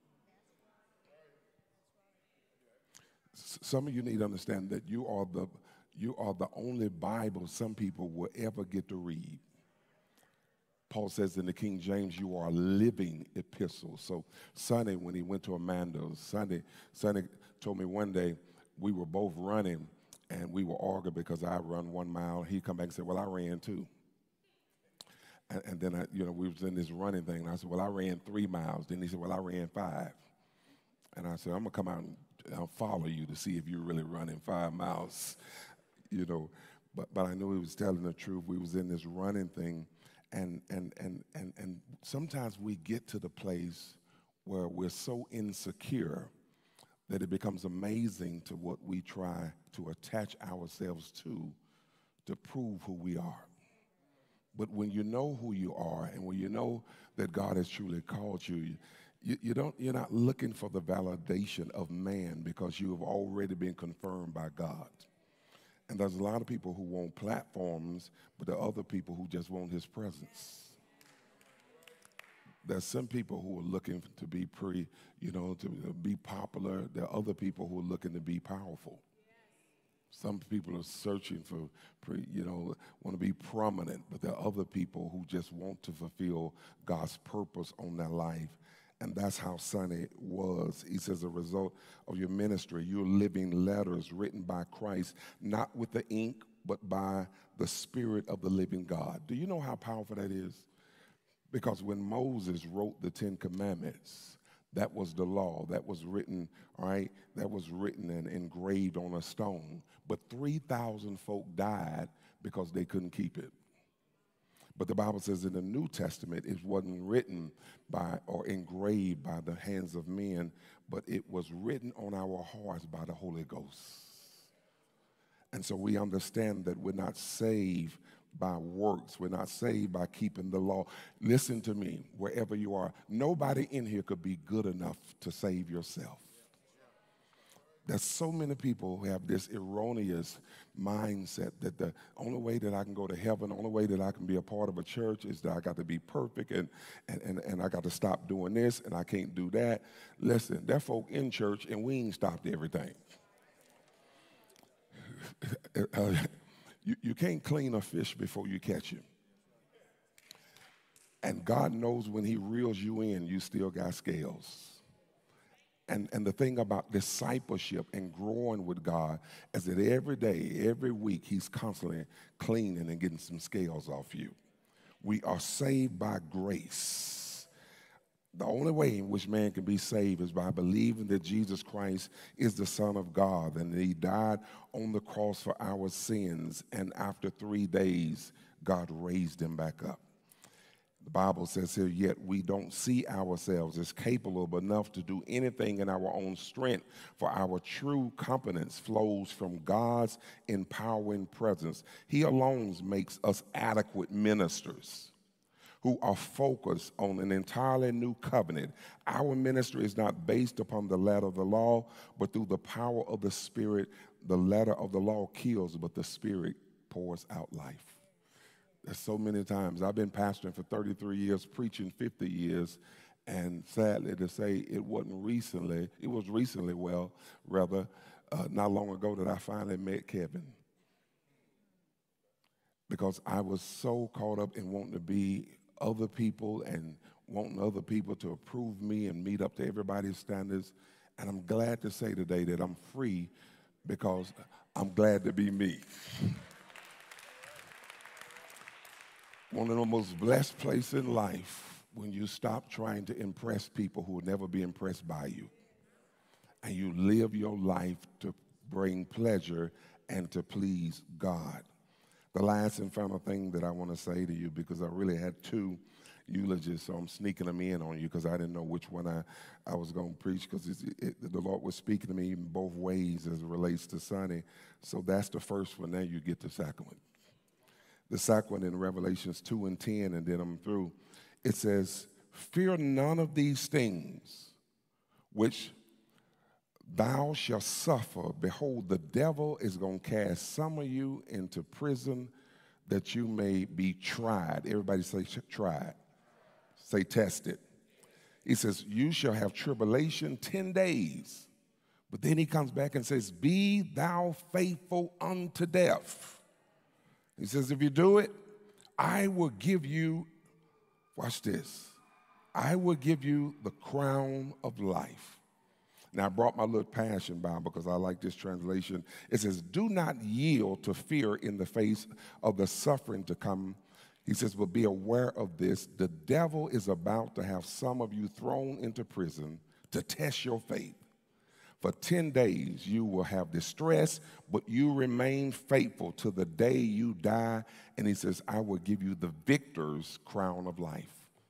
Some of you need to understand that you are the only Bible some people will ever get to read. Paul says in the King James, you are a living epistle. So Sonny, when he went to Amanda's, Sonny told me one day we were both running and we were arguing because I run 1 mile. He come back and said, well, I ran too. And then, we was in this running thing. And I said, well, I ran 3 miles. Then he said, well, I ran 5. And I said, I'm going to come out and I'll follow you to see if you're really running 5 miles, But I knew he was telling the truth. We was in this running thing. And sometimes we get to the place where we're so insecure that it becomes amazing to what we try to attach ourselves to prove who we are. But when you know who you are and when you know that God has truly called you, you're not looking for the validation of man because you have already been confirmed by God. And there's a lot of people who want platforms, but there are other people who just want his presence. There's some people who are looking to be to be popular. There are other people who are looking to be powerful. Some people are searching for, want to be prominent, but there are other people who just want to fulfill God's purpose on their life. And that's how Sonny was. He says, as a result of your ministry, you're living letters written by Christ, not with the ink, but by the Spirit of the living God. Do you know how powerful that is? Because when Moses wrote the 10 Commandments, that was the law. That was written, right? That was written and engraved on a stone. But 3,000 folk died because they couldn't keep it. But the Bible says in the New Testament, it wasn't written by or engraved by the hands of men, but it was written on our hearts by the Holy Ghost. And so we understand that we're not saved by works. We're not saved by keeping the law. Listen to me, wherever you are, nobody in here could be good enough to save yourself. There's so many people who have this erroneous mindset that the only way that I can go to heaven, the only way that I can be a part of a church is that I got to be perfect and I got to stop doing this and I can't do that. Listen, there are folk in church and we ain't stopped everything. You can't clean a fish before you catch him. And God knows when he reels you in, you still got scales. And the thing about discipleship and growing with God is that every day, every week, he's constantly cleaning and getting some scales off you. We are saved by grace. The only way in which man can be saved is by believing that Jesus Christ is the Son of God and that he died on the cross for our sins. And after 3 days, God raised him back up. The Bible says here, yet we don't see ourselves as capable enough to do anything in our own strength, for our true competence flows from God's empowering presence. He alone makes us adequate ministers who are focused on an entirely new covenant. Our ministry is not based upon the letter of the law, but through the power of the Spirit. The letter of the law kills, but the Spirit pours out life. There's so many times. I've been pastoring for 33 years, preaching 50 years, and sadly to say it wasn't recently. It was recently, not long ago that I finally met Kevin. Because I was so caught up in wanting to be other people and wanting other people to approve me and meet up to everybody's standards. And I'm glad to say today that I'm free because I'm glad to be me. One of the most blessed places in life when you stop trying to impress people who will never be impressed by you, and you live your life to bring pleasure and to please God. The last and final thing that I want to say to you, because I really had two eulogies, so I'm sneaking them in on you because I didn't know which one I was going to preach, because the Lord was speaking to me in both ways as it relates to Sonny. So that's the first one. Now you get the second one. The second one in Revelations 2 and 10, and then I'm through. It says, fear none of these things which thou shalt suffer. Behold, the devil is going to cast some of you into prison that you may be tried. Everybody say tried. Say tested. He says, you shall have tribulation 10 days. But then he comes back and says, be thou faithful unto death. He says, if you do it, I will give you, watch this, I will give you the crown of life. Now, I brought my little Passion Bible because I like this translation. It says, do not yield to fear in the face of the suffering to come. He says, but be aware of this. The devil is about to have some of you thrown into prison to test your faith. For 10 days you will have distress, but you remain faithful to the day you die. And he says, I will give you the victor's crown of life.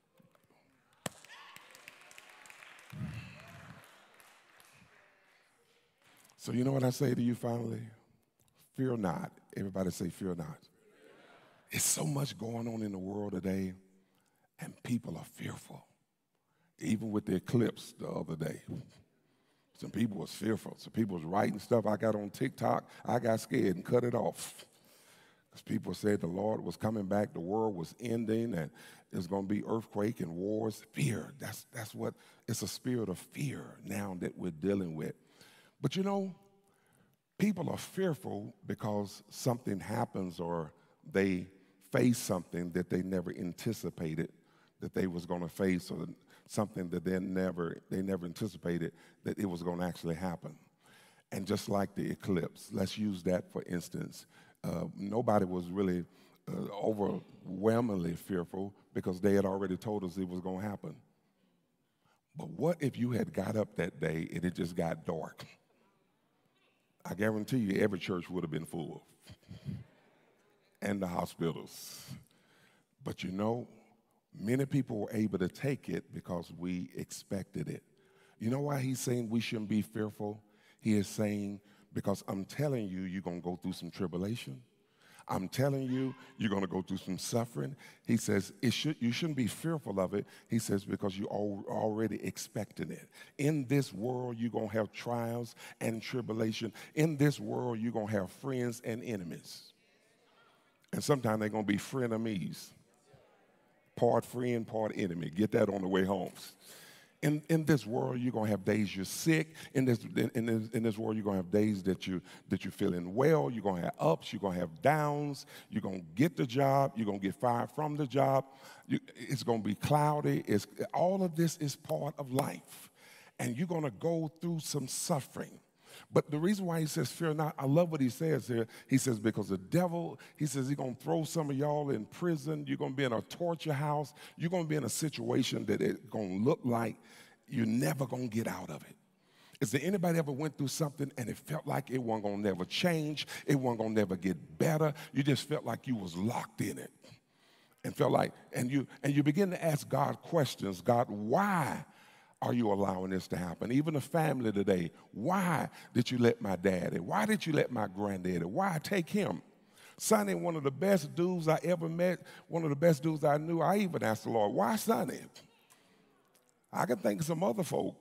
So you know what I say to you finally? Fear not. Everybody say fear not. It's so much going on in the world today, and people are fearful. Even with the eclipse the other day, some people was fearful. Some people was writing stuff I got on TikTok. I got scared and cut it off. Because people said the Lord was coming back, the world was ending, and there's going to be earthquake and wars. Fear, that's what, it's a spirit of fear now that we're dealing with. But you know, people are fearful because something happens or they face something that they never anticipated that they was going to face, or something that they never anticipated that it was going to actually happen. And just like the eclipse, let's use that for instance. Nobody was really overwhelmingly fearful because they had already told us it was going to happen. But what if you had got up that day and it just got dark? I guarantee you every church would have been full, and the hospitals. But you know, many people were able to take it because we expected it. You know why he's saying we shouldn't be fearful? He is saying, because I'm telling you, you're going to go through some tribulation. I'm telling you, you're going to go through some suffering. He says you shouldn't be fearful of it. He says because you're already expecting it. In this world, you're going to have trials and tribulation. In this world, you're going to have friends and enemies. And sometimes they're going to be frenemies. Part friend, part enemy. Get that on the way home. In this world, you're going to have days you're sick. In this world, you're going to have days that you're feeling well. You're going to have ups. You're going to have downs. You're going to get the job. You're going to get fired from the job. It's going to be cloudy. All of this is part of life. And you're going to go through some suffering. But the reason why he says fear not, I love what he says here. He says because the devil, he says he's going to throw some of y'all in prison. You're going to be in a torture house. You're going to be in a situation that it's going to look like you're never going to get out of it. Is there anybody ever went through something and it felt like it wasn't going to never change? It wasn't going to never get better. You just felt like you was locked in it. And felt like, and you begin to ask God questions. God, why are you allowing this to happen? Even the family today, why did you let my daddy? Why did you let my granddaddy? Why take him? Sonny, one of the best dudes I ever met, one of the best dudes I knew, I even asked the Lord, why Sonny? I can think of some other folk.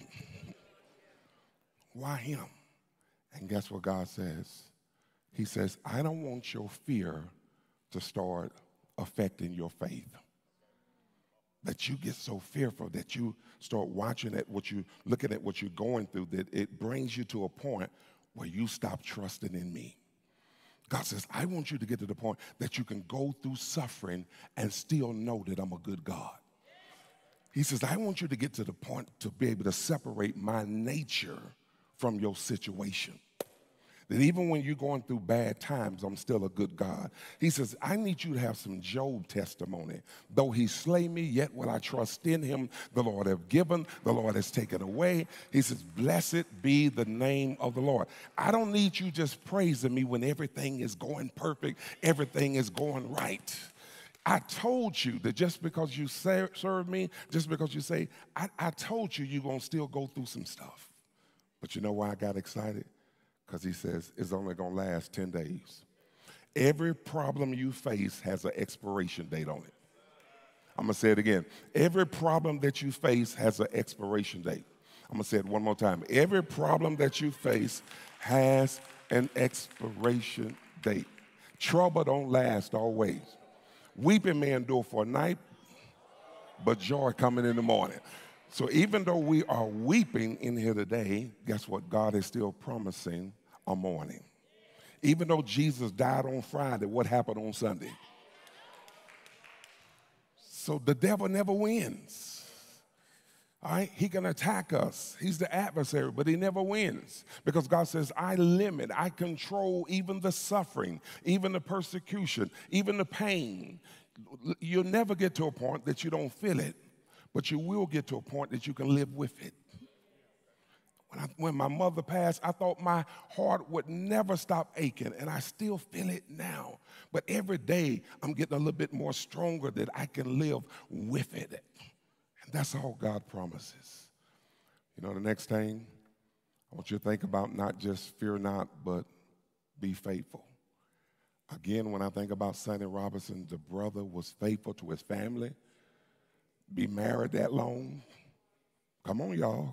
Why him? And guess what God says? He says, I don't want your fear to start affecting your faith. That you get so fearful that you start watching at looking at what you're going through, that it brings you to a point where you stop trusting in me. God says, I want you to get to the point that you can go through suffering and still know that I'm a good God. He says, I want you to get to the point to be able to separate my nature from your situation. That even when you're going through bad times, I'm still a good God. He says, I need you to have some Job testimony. Though he slay me, yet will I trust in him. The Lord have given, the Lord has taken away. He says, blessed be the name of the Lord. I don't need you just praising me when everything is going perfect, everything is going right. I told you that just because you serve me, just because you say, I told you you're going to still go through some stuff. But you know why I got excited? Because he says it's only going to last 10 days. Every problem you face has an expiration date on it. I'm going to say it again. Every problem that you face has an expiration date. I'm going to say it one more time. Every problem that you face has an expiration date. Trouble don't last always. Weeping may endure for a night, but joy coming in the morning. So even though we are weeping in here today, guess what? God is still promising a morning. Even though Jesus died on Friday, what happened on Sunday? So the devil never wins. All right? He can attack us. He's the adversary, but he never wins. Because God says, I control even the suffering, even the persecution, even the pain. You'll never get to a point that you don't feel it. But you will get to a point that you can live with it. When my mother passed, I thought my heart would never stop aching, and I still feel it now. But every day, I'm getting a little bit more stronger that I can live with it. And that's all God promises. You know, the next thing, I want you to think about not just fear not, but be faithful. Again, when I think about Sonny Robinson, the brother was faithful to his family. Be married that long. Come on, y'all.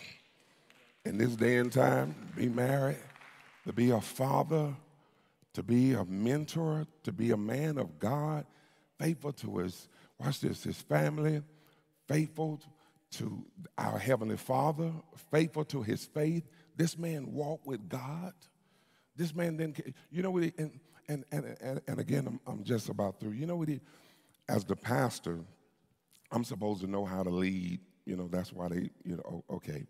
In this day and time, be married, to be a father, to be a mentor, to be a man of God, faithful to his, watch this, his family, faithful to our Heavenly Father, faithful to his faith. This man walked with God. This man didn't, you know what he, and again, I'm just about through. You know what he, as the pastor, I'm supposed to know how to lead. You know, that's why they, you know, okay.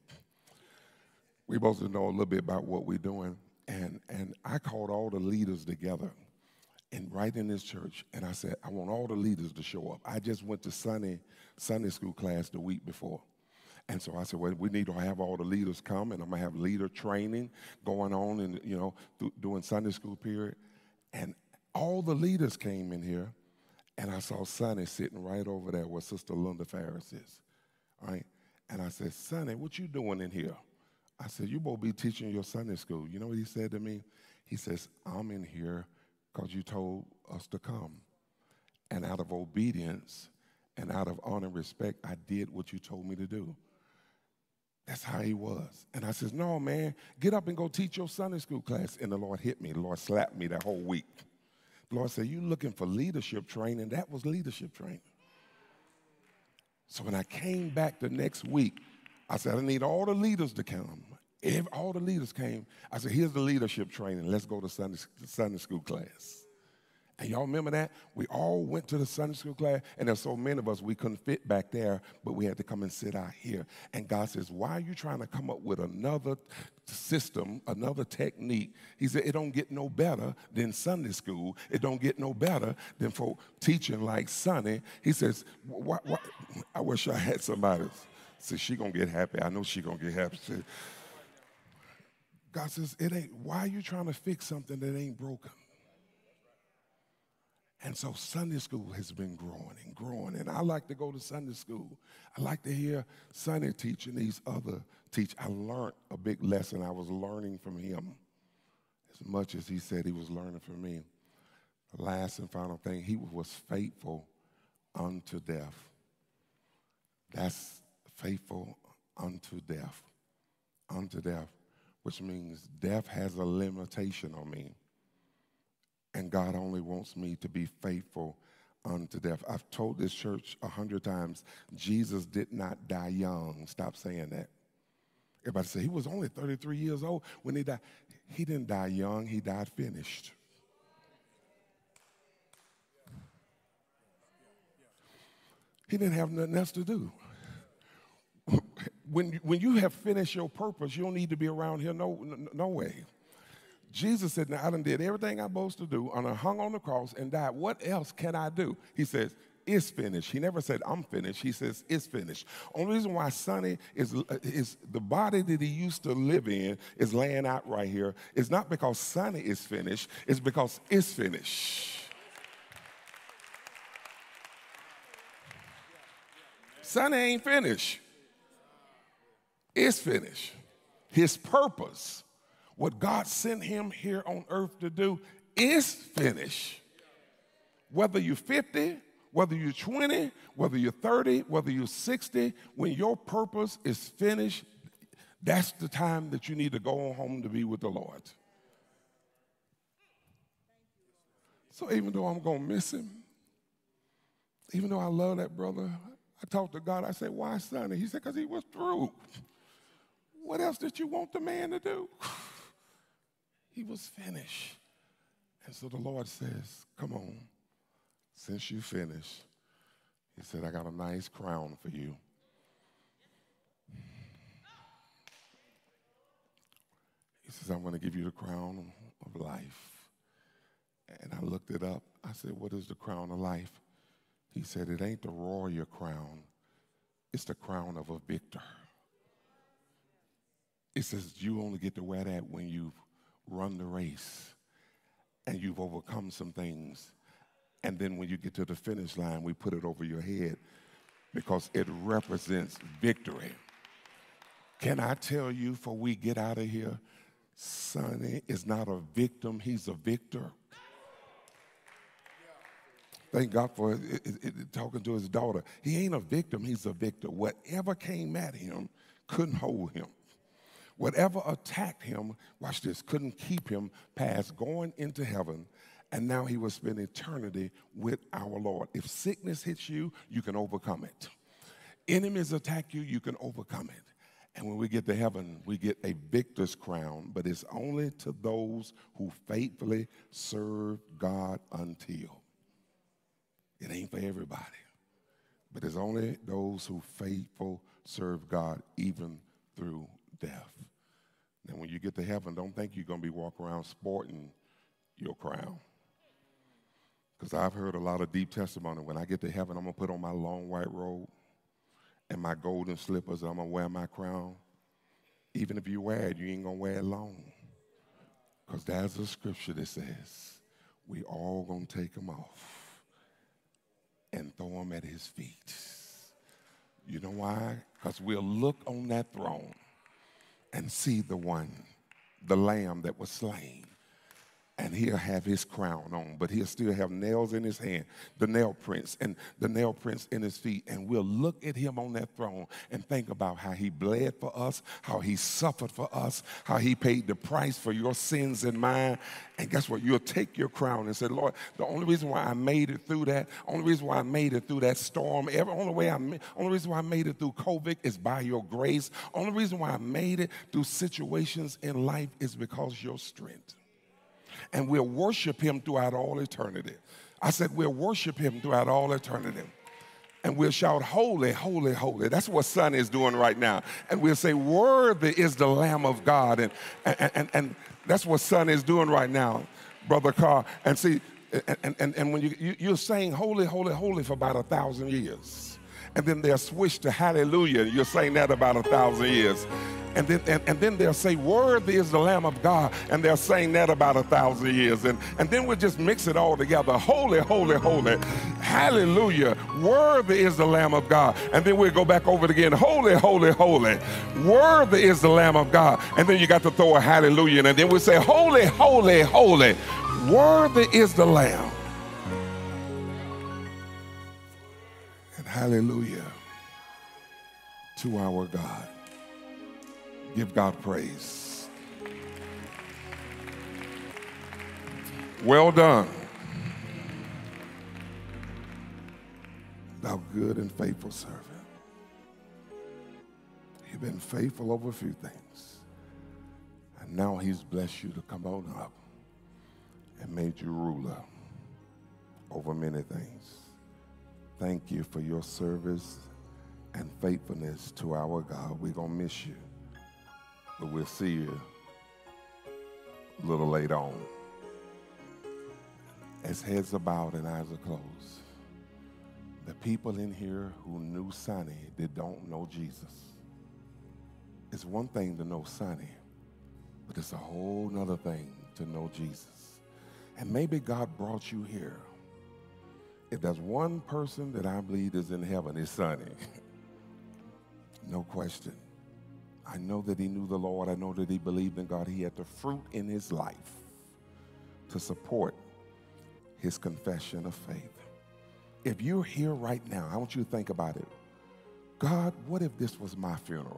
We're supposed to know a little bit about what we're doing. And I called all the leaders together and right in this church. And I said, I want all the leaders to show up. I just went to Sunday school class the week before. And so I said, well, we need to have all the leaders come, and I'm going to have leader training going on and, you know, during Sunday school period. And all the leaders came in here. And I saw Sonny sitting right over there where Sister Linda Ferris is, all right? And I said, Sonny, what you doing in here? I said, you both be teaching your Sunday school. You know what he said to me? He says, I'm in here because you told us to come. And out of obedience and out of honor and respect, I did what you told me to do. That's how he was. And I says, no, man, get up and go teach your Sunday school class. And the Lord hit me. The Lord slapped me that whole week. The Lord said, you looking for leadership training? That was leadership training. So when I came back the next week, I said, I need all the leaders to come. All the leaders came. I said, here's the leadership training. Let's go to Sunday school class. And y'all remember that? We all went to the Sunday school class, and there's so many of us, we couldn't fit back there, but we had to come and sit out here. And God says, why are you trying to come up with another system, another technique? He said, it don't get no better than Sunday school. It don't get no better than for teaching like Sonny. He says, I wish I had somebody. Says, she going to get happy. I know she going to get happy. God says, why are you trying to fix something that ain't broken? And so Sunday school has been growing and growing. And I like to go to Sunday school. I like to hear Sonny teach and these other teach. I learned a big lesson. I was learning from him as much as he said he was learning from me. The last and final thing, he was faithful unto death. That's faithful unto death. Unto death, which means death has a limitation on me. And God only wants me to be faithful unto death. I've told this church 100 times, Jesus did not die young. Stop saying that. Everybody say, he was only 33 years old when he died. He didn't die young. He died finished. He didn't have nothing else to do. When you have finished your purpose, you don't need to be around here no way. Jesus said, now I done did everything I'm supposed to do, and I hung on the cross and died. What else can I do? He says, it's finished. He never said, I'm finished. He says, it's finished. Only reason why Sonny is the body that he used to live in is laying out right here is not because Sonny is finished, it's because it's finished. Sonny ain't finished. It's finished. His purpose, what God sent him here on earth to do, is finished. Whether you're 50, whether you're 20, whether you're 30, whether you're 60, when your purpose is finished, that's the time that you need to go home to be with the Lord. So even though I'm going to miss him, even though I love that brother, I talked to God. I said, why, Sonny? He said, because he was through. What else did you want the man to do? He was finished. And so the Lord says, come on, since you finished, he said, I got a nice crown for you. He says, I'm going to give you the crown of life. And I looked it up. I said, what is the crown of life? He said, it ain't the royal crown. It's the crown of a victor. It says you only get to wear that when you've run the race and you've overcome some things. And then when you get to the finish line, we put it over your head because it represents victory. Can I tell you, before we get out of here, Sonny is not a victim, he's a victor. Thank God for talking to his daughter. He ain't a victim, he's a victor. Whatever came at him couldn't hold him. Whatever attacked him, watch this, couldn't keep him past going into heaven. And now he will spend eternity with our Lord. If sickness hits you, you can overcome it. Enemies attack you, you can overcome it. And when we get to heaven, we get a victor's crown, but it's only to those who faithfully serve God until. It ain't for everybody, but it's only those who faithful serve God even through death. Now, when you get to heaven, don't think you're going to be walking around sporting your crown. Because I've heard a lot of deep testimony. When I get to heaven, I'm going to put on my long white robe and my golden slippers, and I'm going to wear my crown. Even if you wear it, you ain't going to wear it long. Because there's a scripture that says we all going to take them off and throw them at his feet. You know why? Because we'll look on that throne and see the one, the lamb that was slain. And he'll have his crown on, but he'll still have nails in his hand, the nail prints, and the nail prints in his feet. And we'll look at him on that throne and think about how he bled for us, how he suffered for us, how he paid the price for your sins and mine. And guess what? You'll take your crown and say, Lord, the only reason why I made it through that, only reason why I made it through that storm, only reason why I made it through COVID is by your grace. Only reason why I made it through situations in life is because your strength. And we'll worship him throughout all eternity. I said we'll worship him throughout all eternity. And we'll shout, holy, holy, holy. That's what Sonny is doing right now. And we'll say, worthy is the Lamb of God. And that's what Sonny is doing right now, Brother Carr. And see, and when you're saying holy, holy, holy for about 1,000 years. And then they'll switch to hallelujah. You're saying that about 1,000 years. And then they'll say, worthy is the Lamb of God. And they're saying that about 1,000 years. And then we'll just mix it all together. Holy, holy, holy. Hallelujah. Worthy is the Lamb of God. And then we'll go back over it again. Holy, holy, holy. Worthy is the Lamb of God. And then you got to throw a hallelujah in. And then we'll say, holy, holy, holy. Worthy is the Lamb. And hallelujah to our God. Give God praise. Well done, thou good and faithful servant. You've been faithful over a few things, and now he's blessed you to come on up and made you ruler over many things. Thank you for your service and faithfulness to our God. We're going to miss you. But we'll see you a little later on. As heads are bowed and eyes are closed, the people in here who knew Sonny, they don't know Jesus. It's one thing to know Sonny, but it's a whole nother thing to know Jesus. And maybe God brought you here. If there's one person that I believe is in heaven, it's Sonny. No question. I know that he knew the Lord. I know that he believed in God. He had the fruit in his life to support his confession of faith. If you're here right now, I want you to think about it. God, what if this was my funeral?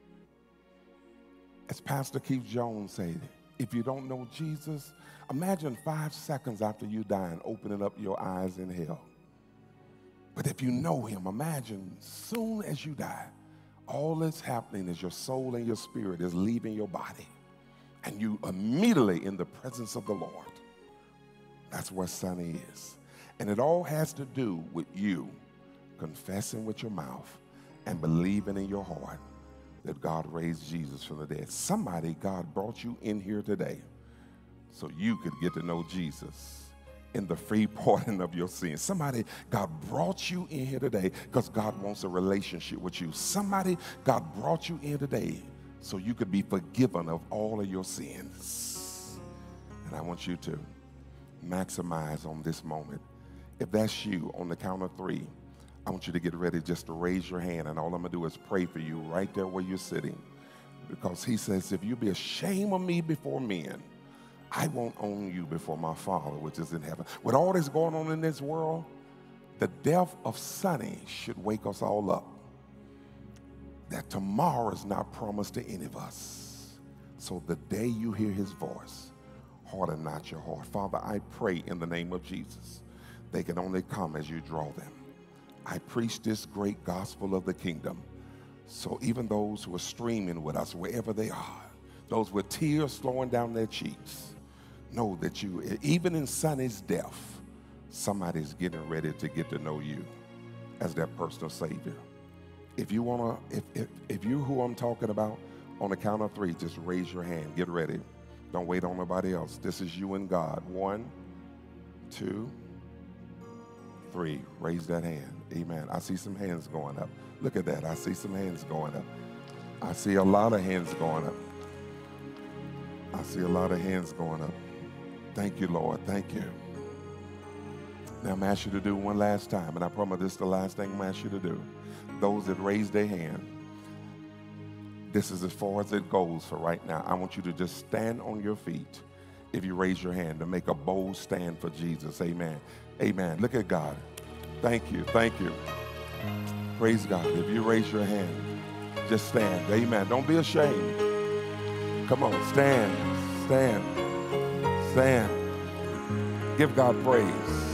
As Pastor Keith Jones said, if you don't know Jesus, imagine 5 seconds after you die and opening up your eyes in hell. But if you know him, imagine soon as you die, all that's happening is your soul and your spirit is leaving your body, and you immediately in the presence of the Lord. That's where Sonny is. And it all has to do with you confessing with your mouth and believing in your heart that God raised Jesus from the dead. Somebody, God brought you in here today so you could get to know Jesus in the free pardon of your sins. Somebody, God brought you in here today because God wants a relationship with you. Somebody, God brought you in today so you could be forgiven of all of your sins. And I want you to maximize on this moment. If that's you, on the count of 3, I want you to get ready just to raise your hand, and all I'm going to do is pray for you right there where you're sitting. Because he says, if you be ashamed of me before men, I won't own you before my Father which is in heaven. With all this going on in this world, the death of Sonny should wake us all up. That tomorrow is not promised to any of us. So the day you hear his voice, harden not your heart. Father, I pray in the name of Jesus, they can only come as you draw them. I preach this great gospel of the kingdom. So even those who are streaming with us, wherever they are, those with tears flowing down their cheeks, know that you, even in Sonny's death, somebody's getting ready to get to know you as their personal Savior. If you want to, if you who I'm talking about, on the count of 3, just raise your hand. Get ready. Don't wait on nobody else. This is you and God. 1, 2, 3. Raise that hand. Amen. I see some hands going up. Look at that. I see some hands going up. I see a lot of hands going up. I see a lot of hands going up. Thank you, Lord. Thank you. Now I'm asking you to do one last time, and I promise this is the last thing I'm asking you to do. Those that raise their hand, this is as far as it goes for right now. I want you to just stand on your feet if you raise your hand to make a bold stand for Jesus. Amen. Amen. Look at God. Thank you. Thank you. Praise God. If you raise your hand, just stand. Amen. Don't be ashamed. Come on. Stand. Stand. Stand. Give God praise.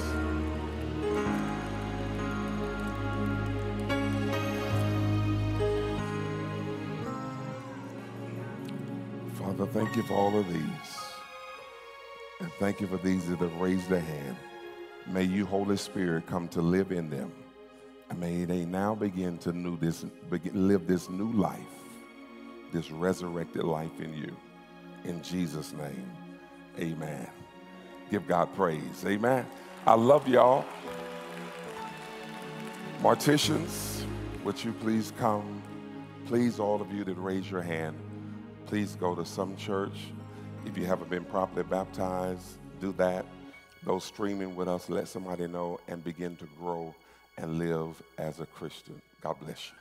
Father, thank you for all of these. And thank you for these that have raised their hand. May you, Holy Spirit, come to live in them. And may they now begin to live this new life, this resurrected life in you. In Jesus' name, amen. Give God praise. Amen. I love y'all. Morticians, would you please come? Please, all of you that raise your hand, please go to some church. If you haven't been properly baptized, do that. Those streaming with us, let somebody know and begin to grow and live as a Christian. God bless you.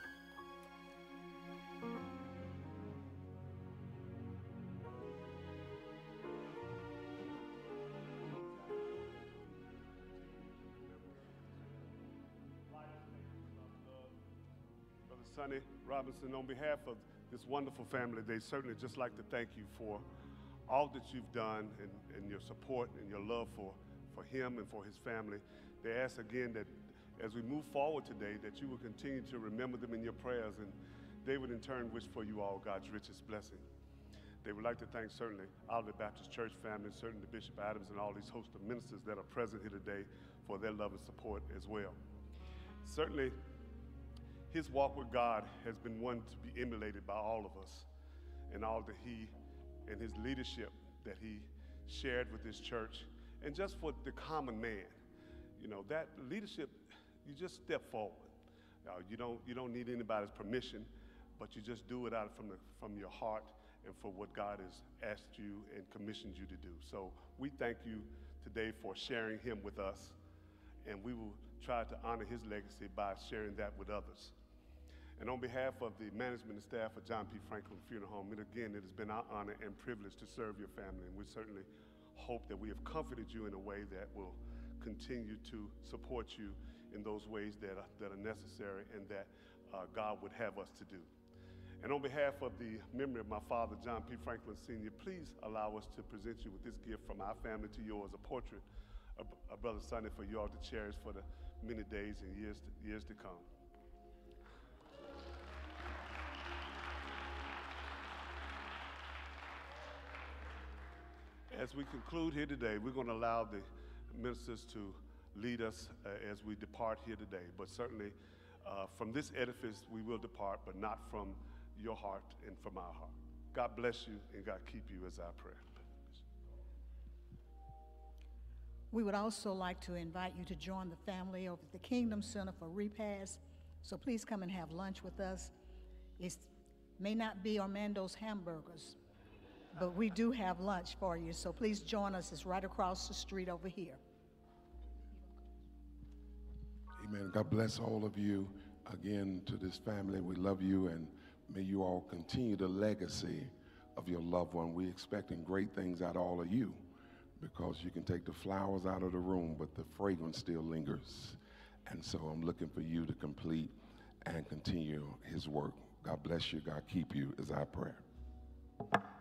Brother Sonny Robinson, on behalf of this wonderful family, they certainly just like to thank you for all that you've done and your support and your love for him and for his family. They ask again that as we move forward today, that you will continue to remember them in your prayers, and they would in turn wish for you all God's richest blessing. They would like to thank certainly Olivet Baptist Church family, certainly Bishop Adams and all these host of ministers that are present here today for their love and support as well. Certainly, his walk with God has been one to be emulated by all of us, and all that he and his leadership that he shared with this church, and just for the common man. You know, that leadership, you just step forward. You don't need anybody's permission, but you just do it out from your heart and for what God has asked you and commissioned you to do. So we thank you today for sharing him with us, and we will try to honor his legacy by sharing that with others. And on behalf of the management and staff of John P. Franklin Funeral Home, and again, it has been our honor and privilege to serve your family, and we certainly hope that we have comforted you in a way that will continue to support you in those ways that are necessary and that God would have us to do. And on behalf of the memory of my father, John P. Franklin Sr., please allow us to present you with this gift from our family to yours, a portrait of Brother Sonny for you all to cherish for the many days and years to come. As we conclude here today, we're going to allow the ministers to lead us as we depart here today. But certainly from this edifice we will depart, but not from your heart and from our heart. God bless you and God keep you is our prayer. We would also like to invite you to join the family over at the Kingdom Center for repast. So please come and have lunch with us. It may not be Armando's hamburgers, but we do have lunch for you. So please join us. It's right across the street over here. Amen. God bless all of you. Again, to this family, we love you, and may you all continue the legacy of your loved one. We're expecting great things out of all of you, because you can take the flowers out of the room, but the fragrance still lingers. And so I'm looking for you to complete and continue his work. God bless you. God keep you is our prayer.